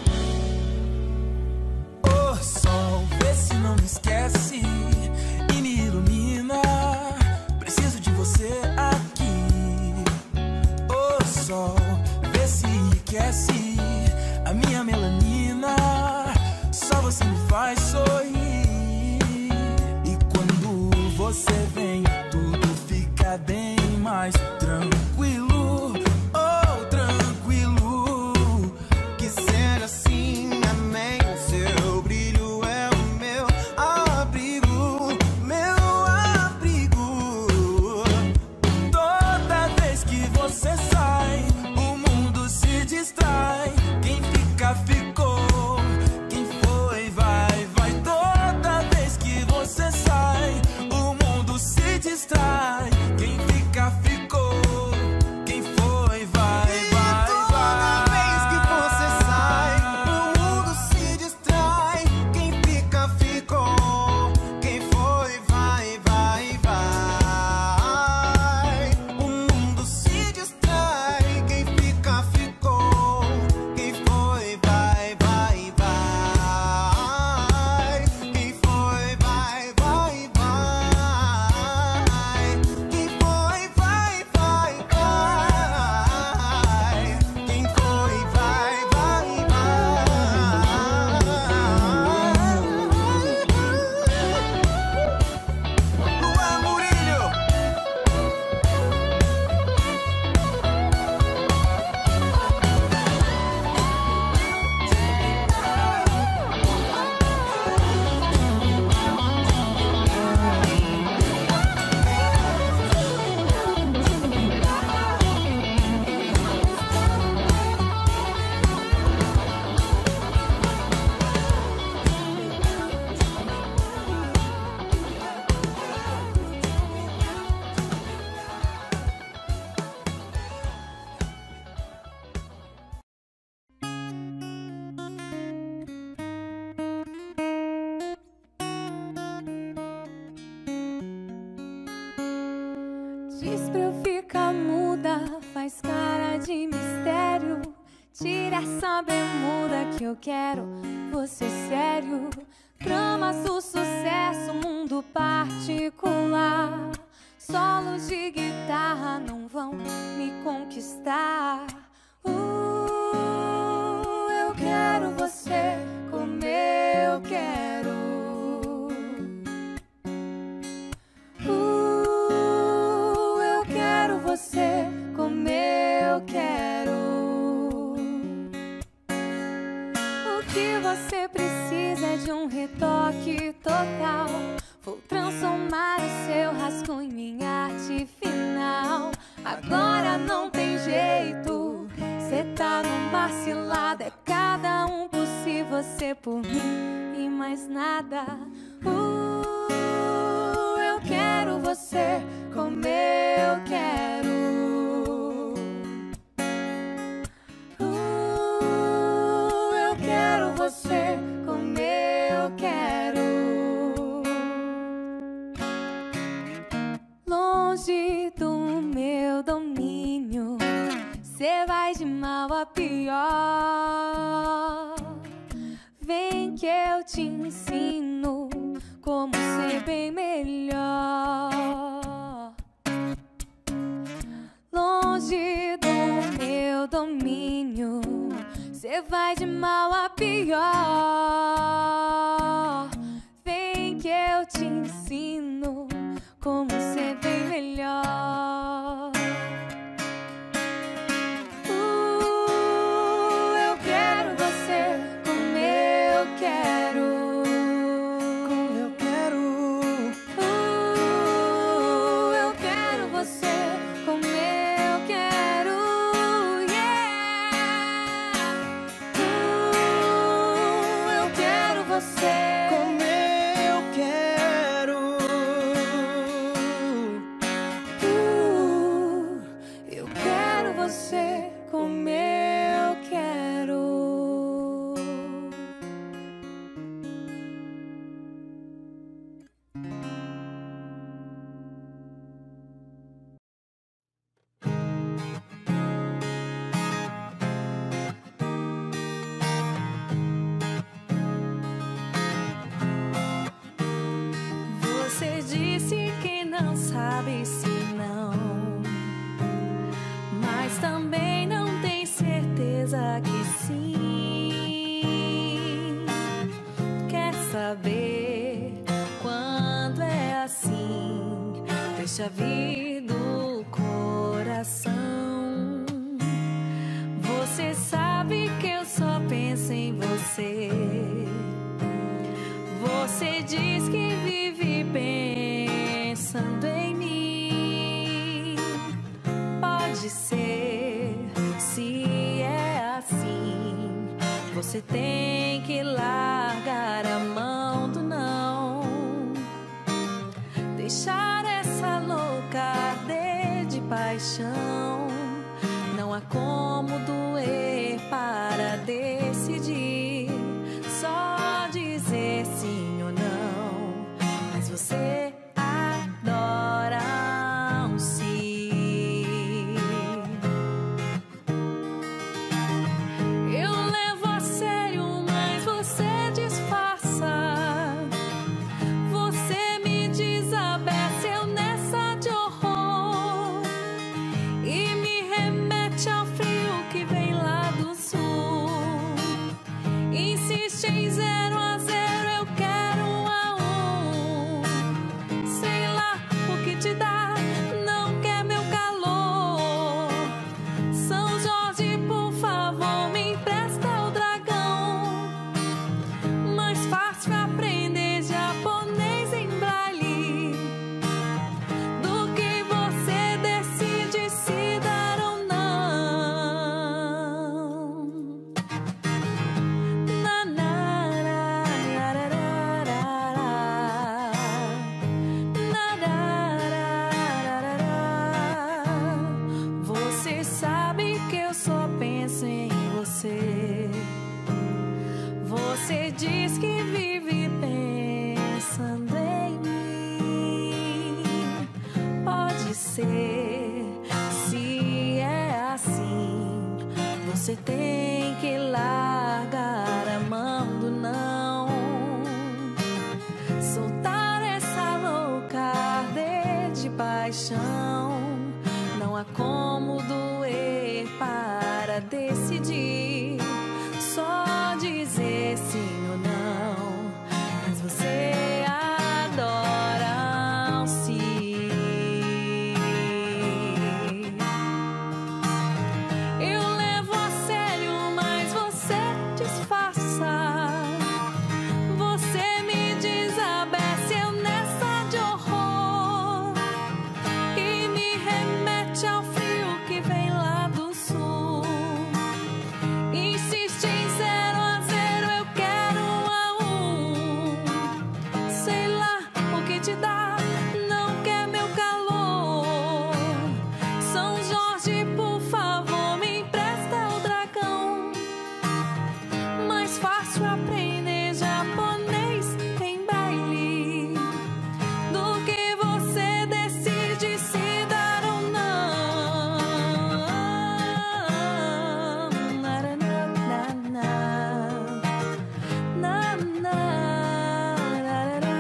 Ô sol, vê se não me esquece e me ilumina. Preciso de você aqui. Ô sol, vê se enriquece a minha melanina. Só você me faz sorrir. E quando você vem, tudo fica bem mais tranquilo. Oh, tranquilo. Que seja assim, amém. Seu brilho é o meu abrigo, meu abrigo. Toda vez que você sai, o mundo se distrai. Quem fica, ficou. Quem foi, vai, vai. Toda vez que você sai, o mundo se distrai. Quem fica, ficou. Quem foi, vai, vai, vai. Toda vez que você sai, o mundo se distrai. Quem fica, ficou. Quem foi, vai, vai, vai. O mundo se distrai. Quem fica, ficou. Quem foi, vai, vai, vai. Quem foi, vai, vai, vai. Quem foi, vai, vai, vai. Quem foi, vai, vai, vai. Luan Murilho. Diz pra eu ficar muda, faz cara de mistério. Tira essa bermuda que eu quero você sério. Tramas do sucesso, mundo particular. Solos de guitarra não vão me conquistar. Uh, eu quero você como eu quero. Uh, eu quero você como eu quero. O que você precisa é de um retoque total. Vou transformar o seu rascunho em minha arte final. Agora não tem jeito, cê tá numa cilada. É cada um por si, você por mim e mais nada. Uh, eu quero você como eu quero. Uh, eu quero você como eu quero. Longe do meu domínio, cê vai de mal a pior. Vem que eu te ensino como ser bem melhor. Longe do meu domínio, cê vai de mal a pior. Vem que eu te ensino como ser bem melhor. Uh, eu quero você como eu quero. Como eu quero. Uh, você como eu quero. uh, Eu quero você como eu quero. Você disse que não sabe se não, mas também não tem certeza que sim. Quer saber quando é assim? Deixa vir do coração. Você sabe que eu só penso em você. Você diz que vive pensando em mim. Pode ser, se é assim, você tem que largar a mão do não. Deixar essa louca arder de paixão. Não há como doer para decidir. Só dizer sim ou não. Mas você adora um sim. Eu levo a sério, mas você disfarça. Você me desabece, eu nessa de horror. E me remete ao frio que vem lá do sul. Insiste em zero a zero, eu quero um a um. Sei lá o que te dá, não quer meu calor. São Jorge, por favor, me empresta o dragão. Mais fácil aprender japonês em braille do que você decide se dar ou não. Na, na, ra, ra, ra, ra, ra. Na, ra, ra, ra, ra, ra. Você sabe que eu só penso em você. Você diz que vive pensando em mim. Pode ser, se é assim, você tem que largar a mão do não. Soltar essa louca arder de paixão. Não há como doer para decidir. Só dizer sim ou não. Mas você adora um sim. Eu levo a sério, mas você disfarça. Você me desabece, eu nessa de horror. E me remete ao frio que vem lá do sul. Insiste em zero a zero, eu quero um a um. Sei lá o que te dá, não quer meu calor. São Jorge, por favor, me empresta o dragão. Mais fácil aprender japonês em baile do que você decide se dar ou não. Na, na, na, na. Na, na, ra, ra, ra.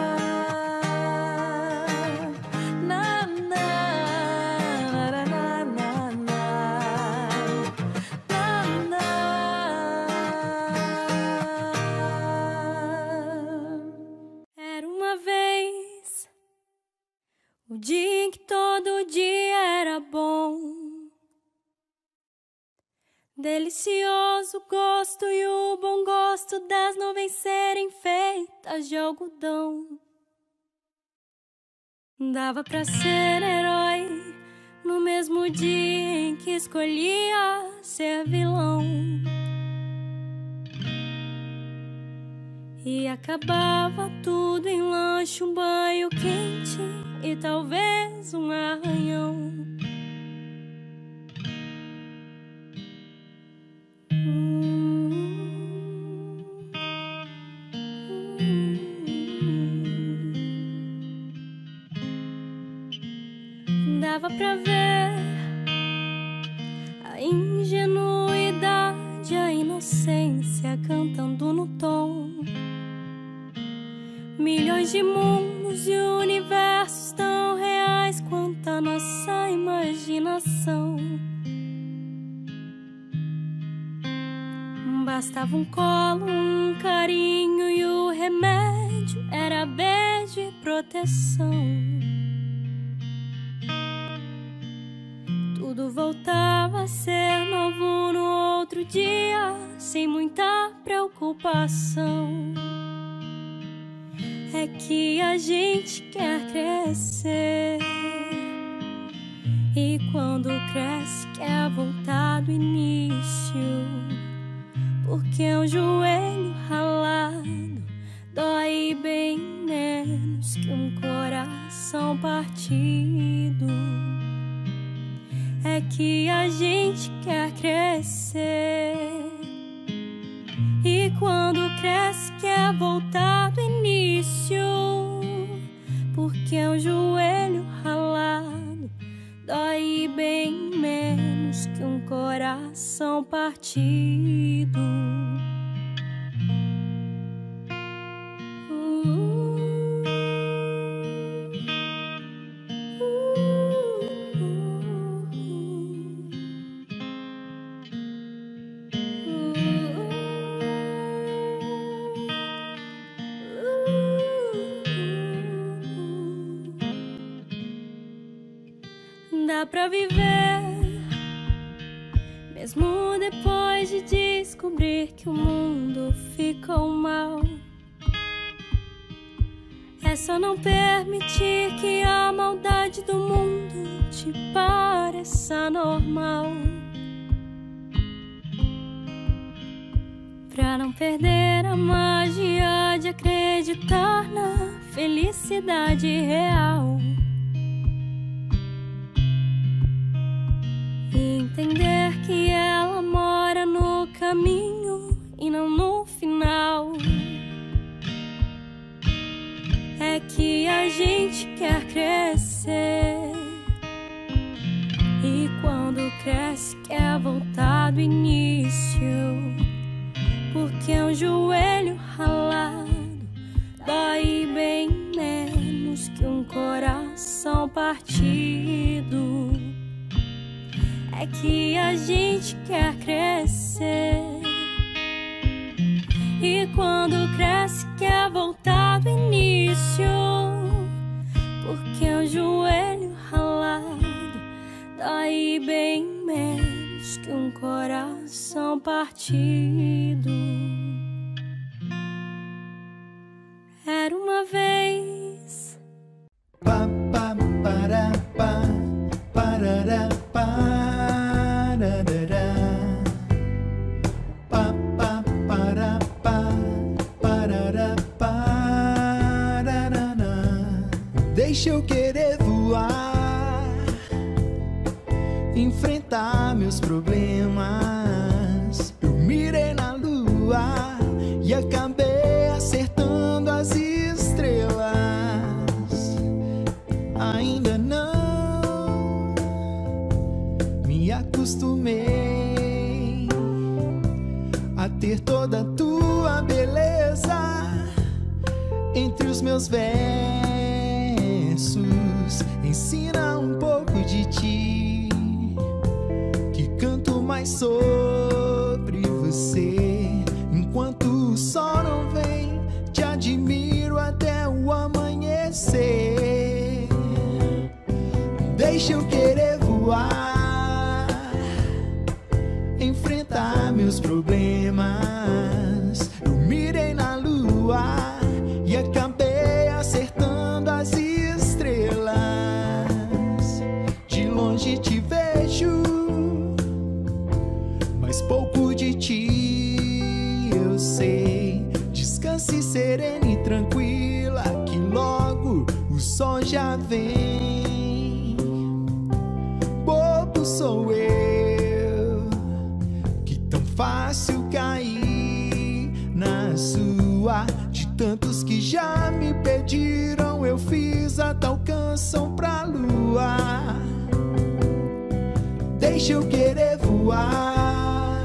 Na, na, ra, ra, ra, na, na. Na, na. Era uma vez o dia em que todo dia era bom. Delicioso gosto e o bom gosto das nuvens serem feitas de algodão. Dava pra ser herói no mesmo dia em que escolhia ser vilão. E acabava tudo em lanche, um banho quente e talvez um arranhão. Dava pra ver a ingenuidade, a inocência cantando no tom. Milhões de mundos e universos tão reais quanto a nossa imaginação. Bastava um colo, um carinho e o remédio era beijo e proteção. Tudo voltava a ser novo no outro dia, sem muita preocupação. É que a gente quer crescer, e quando cresce quer voltar do início, porque um joelho ralado dói bem menos que um coração partido. É que a gente quer crescer, e quando cresce quer voltar do início, porque um joelho ralado dói bem menos que um coração partido. Dá pra viver, mesmo depois de descobrir que o mundo ficou mal. É só não permitir que a maldade do mundo te pareça normal. Pra não perder a magia de acreditar na felicidade real. Entender que ela mora no caminho e não no final. É que a gente quer crescer, e quando cresce quer voltar do início, porque um joelho ralado dói bem menos que um coração partido. É que a gente quer crescer, e quando cresce quer voltar do início, porque um joelho ralado dói bem menos que um coração partido. Era uma vez. Pa, pa, para, pa, parará, pa. Deixa eu querer voar, enfrentar meus problemas. Eu mirei na lua e acabei acertando as estrelas. Ainda não me acostumei a ter toda a tua beleza entre os meus versos. Ensina um pouco de ti, que canto mais sobre você. Enquanto o sol não vem, te admiro até o amanhecer. Deixa eu querer voar, enfrentar meus problemas. Eu mirei na lua e acabei acertando as estrelas. De longe te vejo, mas pouco de ti eu sei. Descanse sua. De tantos que já me pediram, eu fiz a tal canção pra lua. Deixa eu querer voar,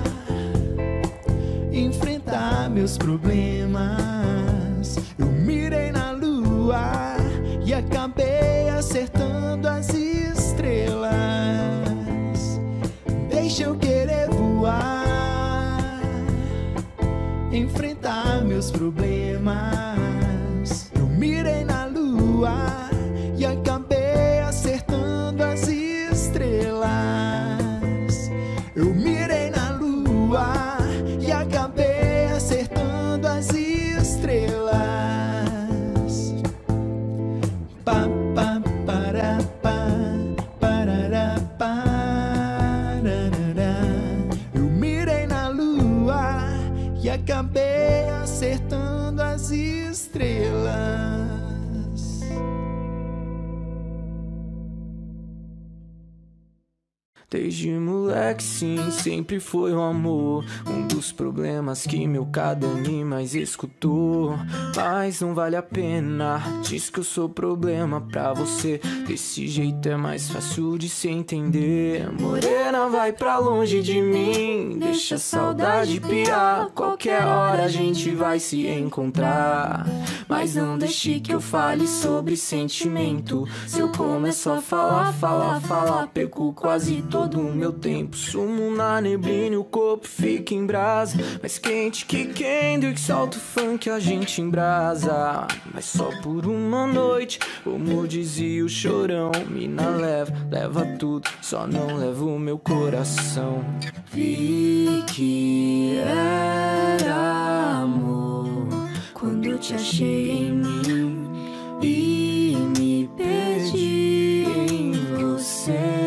enfrentar meus problemas. Eu mirei na lua e acabei acertando as estrelas. Deixa eu querer voar, enfrentar meus problemas. Eu mirei na lua e acabei acertando as estrelas. Eu mirei na lua e acabei acertando as estrelas. Pa, pa, para, pa, parará, parará. Eu mirei na lua e acabei acertando as estrelas. Desde moleque, sim, sempre foi o amor um dos problemas que meu caderninho mais escutou. Mas não vale a pena, diz que eu sou problema pra você. Desse jeito é mais fácil de se entender. Morena, vai pra longe de mim, deixa a saudade piar. Qualquer hora a gente vai se encontrar. Mas não deixe que eu fale sobre sentimento. Se eu começo a falar, falar, falar, perco quase todo todo o meu tempo. Sumo na neblina e o corpo fica em brasa. Mais quente que Kendrick, solta o funk, a gente embrasa. Mas só por uma noite, como dizia o Chorão. Mina leva, leva tudo, só não leva o meu coração. Vi que era amor quando eu te achei em mim e me perdi em você.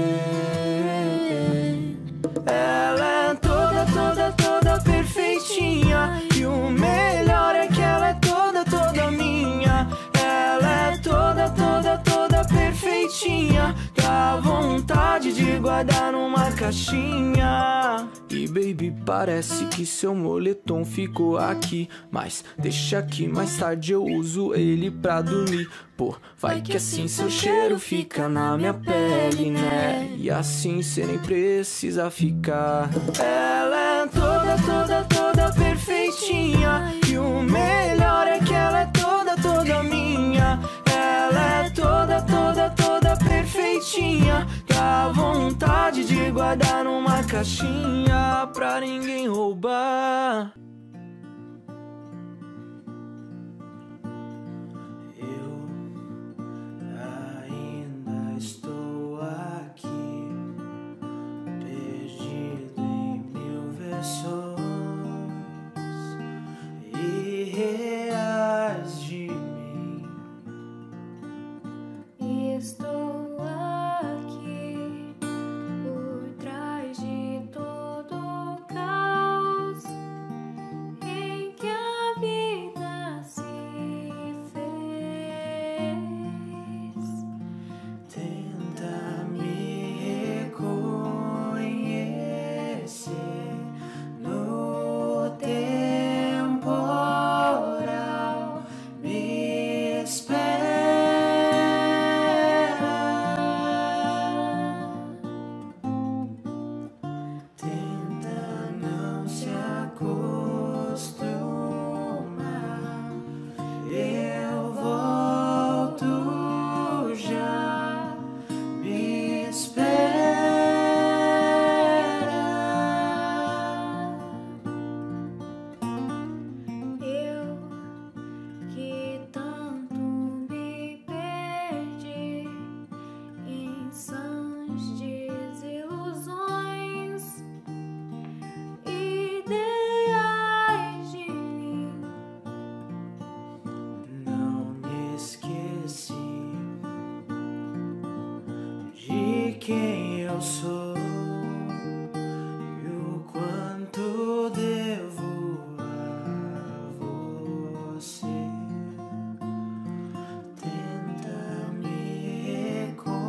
Ela é toda, toda, toda perfeitinha, e o melhor é que ela é toda, toda minha. Ela é toda, toda, toda perfeitinha, dá vontade de guardar numa caixinha. E baby, parece que seu moletom ficou aqui, mas deixa aqui, mais tarde eu uso ele pra dormir. Pô, vai que assim seu cheiro fica na minha pele, né? E assim cê nem precisa ficar. Ela é toda, toda, toda perfeitinha, e o melhor é que ela é toda, toda minha. Ela é toda, toda, toda perfeitinha, dá vontade de guardar numa caixinha pra ninguém roubar. Estou aqui, perdido em mil versões irreais de mim. Estou aqui por trás de todo o caos em que a vida se fez. Tenta me reconhecer no temporal, me espera. Tenta não se acostumar, eu volto já, me espera. Eu que tanto me perdi em sãs desilusões, ideais de mim. Não me esqueci de quem eu sou e o quanto devo a você. Tenta me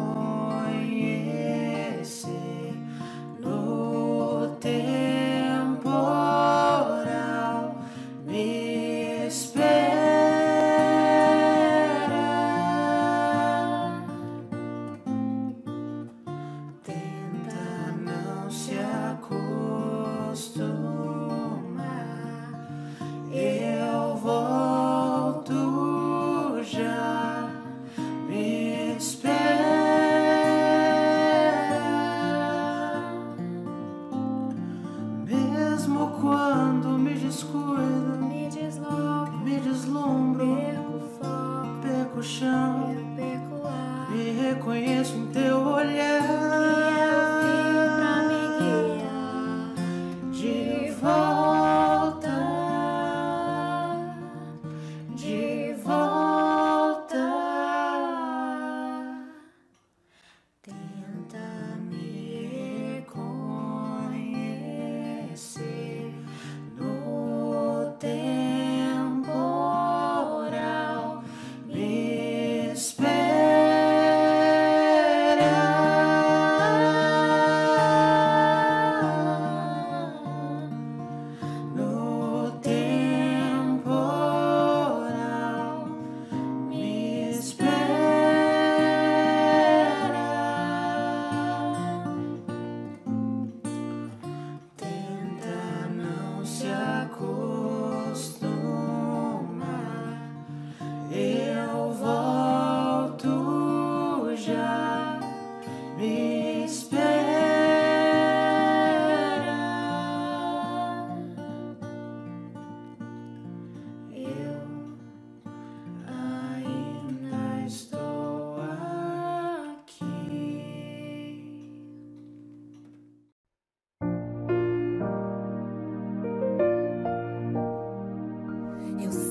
reconhecer no temporal, me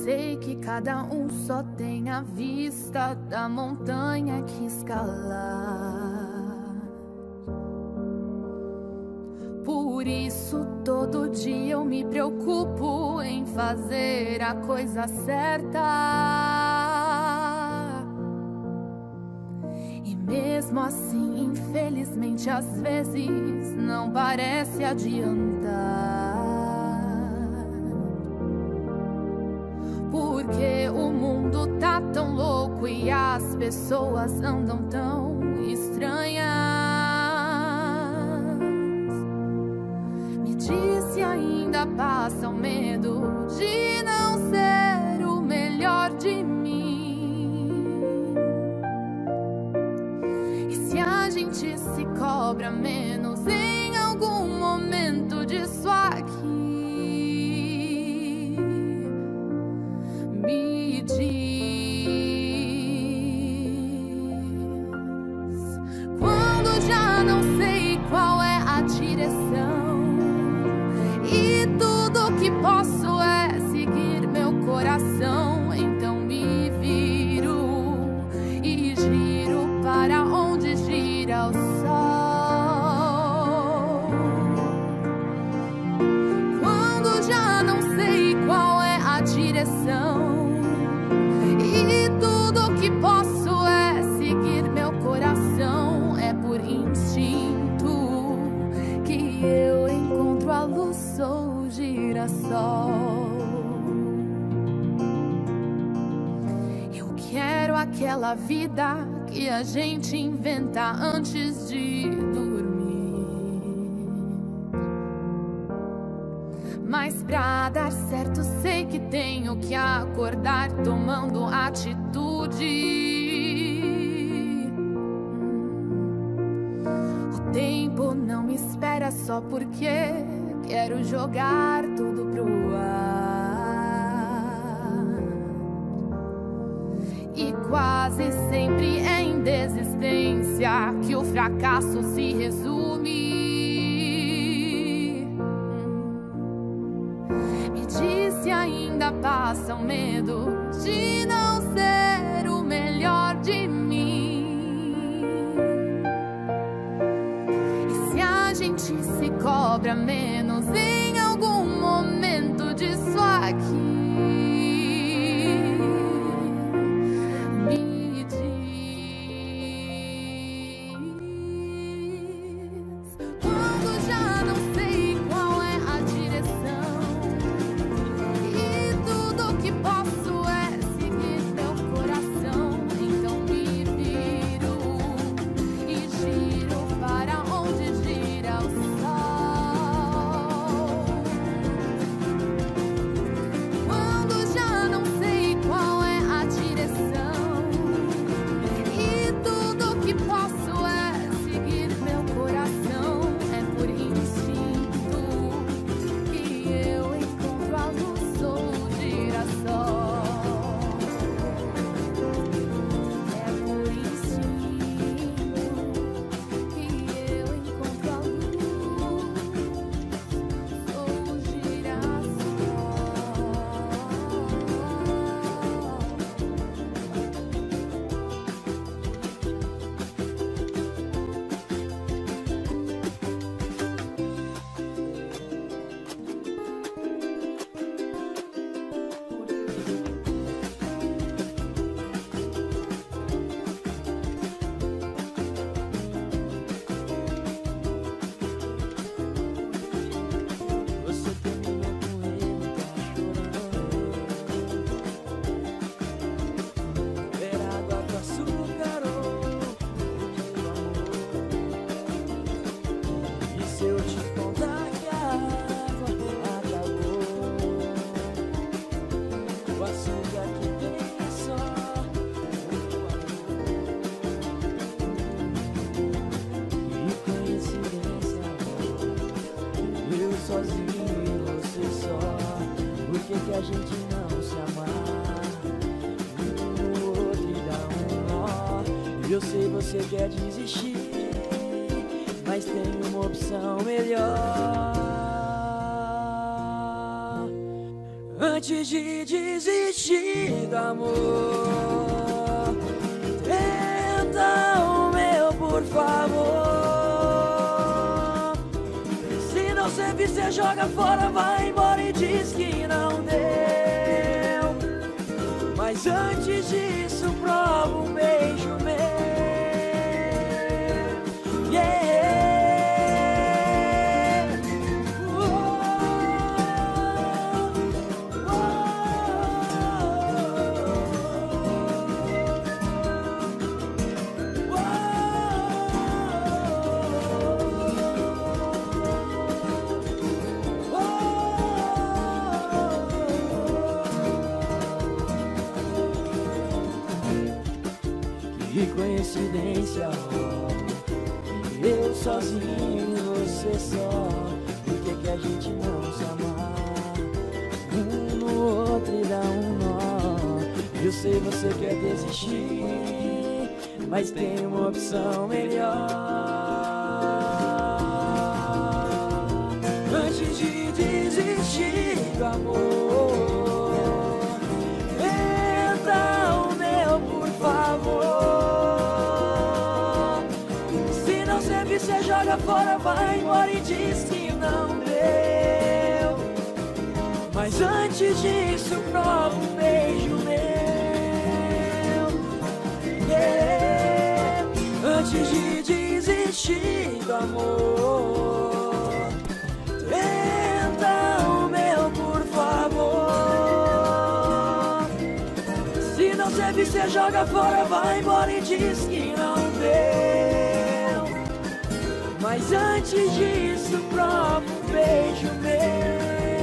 sei que cada um só tem a vista da montanha que escalar. Por isso todo dia eu me preocupo em fazer a coisa certa. E mesmo assim, infelizmente, às vezes não parece adiantar. Porque o mundo tá tão louco e as pessoas andam tão estranhas. Me diz se ainda passa o medo de não ser o melhor de mim. E se a gente se cobra menos em algum momento disso aqui. Me diz quando já não sei qual é a direção e tudo que posso é seguir meu coração. Então me viro e giro para onde gira o sol. Quando já não sei qual é a direção e tudo que posso é seguir meu coração, é por instinto que eu encontro a luz, sou o girassol. Eu quero aquela vida que a gente inventa antes de dormir. Mas pra dar certo sei que tenho que acordar tomando atitude. O tempo não me espera só porque quero jogar tudo pro ar. E quase sempre é em desistência que o fracasso se resume. Me diz se ainda passa o medo de não ser o melhor de mim. E se a gente se cobra menos em algum momento disso aqui. Me diz quando já não sei qual é a direção e tudo que posso é seguir meu coração. Então me viro e giro para onde gira o sol. Quando já não sei qual é a direção e tudo que posso é seguir meu coração, é por instinto que eu encontro a luz, sou o girassol. É por instinto que eu encontro a luz, sou o girassol. Você terminou com ele, tá chorando. Ver água com açúcar, oh, meu amor. E se eu te contar que a água acabou, o açúcar que tem é só o amor. E coincidência, amor, eu sozinho e você só. Por que que a gente não se amar? Um no outro e dá um nó. Eu sei você quer desistir, mas tem uma opção melhor. Antes antes de desistir do amor, tenta o meu, por favor. Se não servir, cê joga fora, vai embora e diz que não deu. Mas antes disso, prova um beijo meu. Yeah. Que coincidência, que eu sozinho e você só. Por que que a gente não se amar? Um no outro e dá um nó. Eu sei você quer desistir, mas tem uma opção melhor. Antes de desistir do amor, tenta o meu, por favor. Você joga fora, vai embora e diz que não deu. Mas antes disso, prova um beijo meu. Yeah. Antes de desistir do amor, tenta o meu, por favor. Se não serve, você joga fora, vai embora e diz que não deu. Mas antes disso, prova um beijo meu.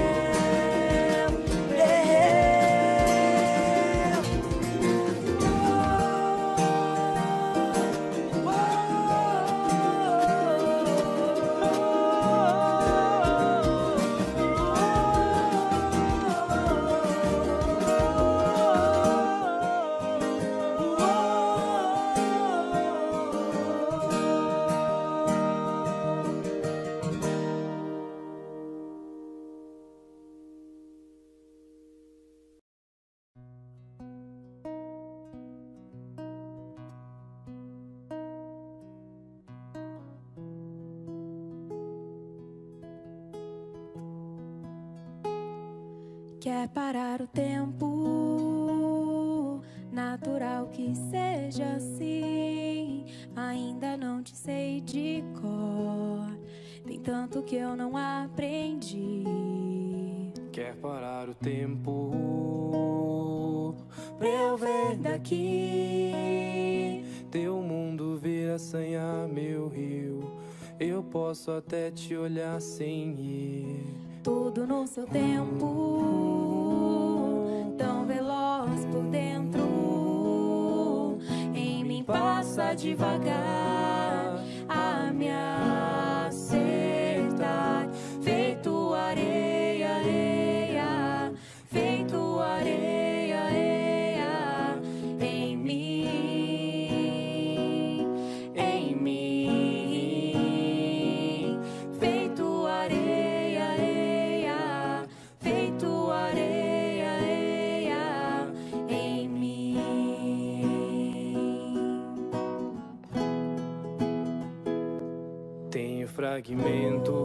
Quer parar o tempo, natural que seja assim. Ainda não te sei de cor, tem tanto que eu não aprendi. Quer parar o tempo pra eu ver daqui teu mundo vir assanhar meu rio. Eu posso até te olhar sem ir. Tudo no seu tempo, tão veloz por dentro. Em mim passa devagar a me acertar. Feito areia, areia, feito areia, areia. Em mim, em mim, feito areia. Fragmentos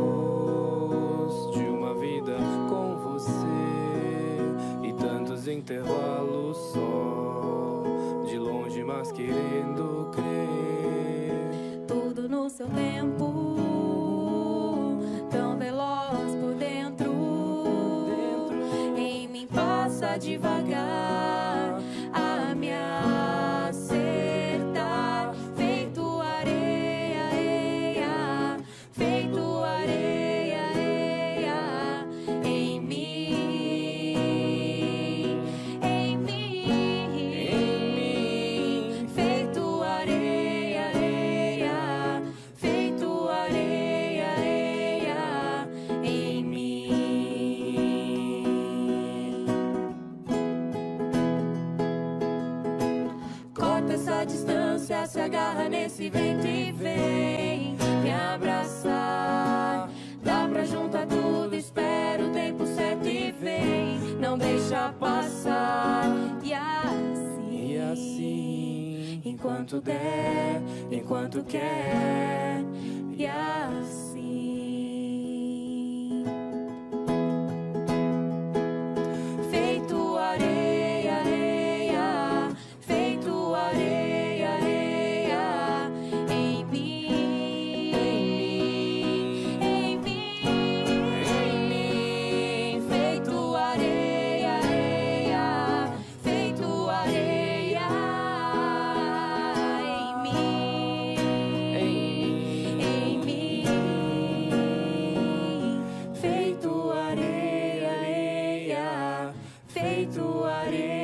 de uma vida com você e tantos intervalos só, de longe mas querendo crer. Tudo no seu tempo, tão veloz por dentro, dentro. Em mim passa devagar a me acertar. Feito areia, areia, feito areia, areia. Em mim, em mim, em mim. Feito areia, areia, feito areia, areia. Em mim. Corta essa distância, se agarra nesse vento e vem me abraçar. Dá pra juntar tudo, espera o tempo certo e vem. Não não deixa passar. E assim, E assim, enquanto der, enquanto quer. E assim, feito areia, areia, feito areia, areia, em mim, em mim, em mim, feito areia, areia, feito areia, em mim, em mim, feito areia, areia, feito areia.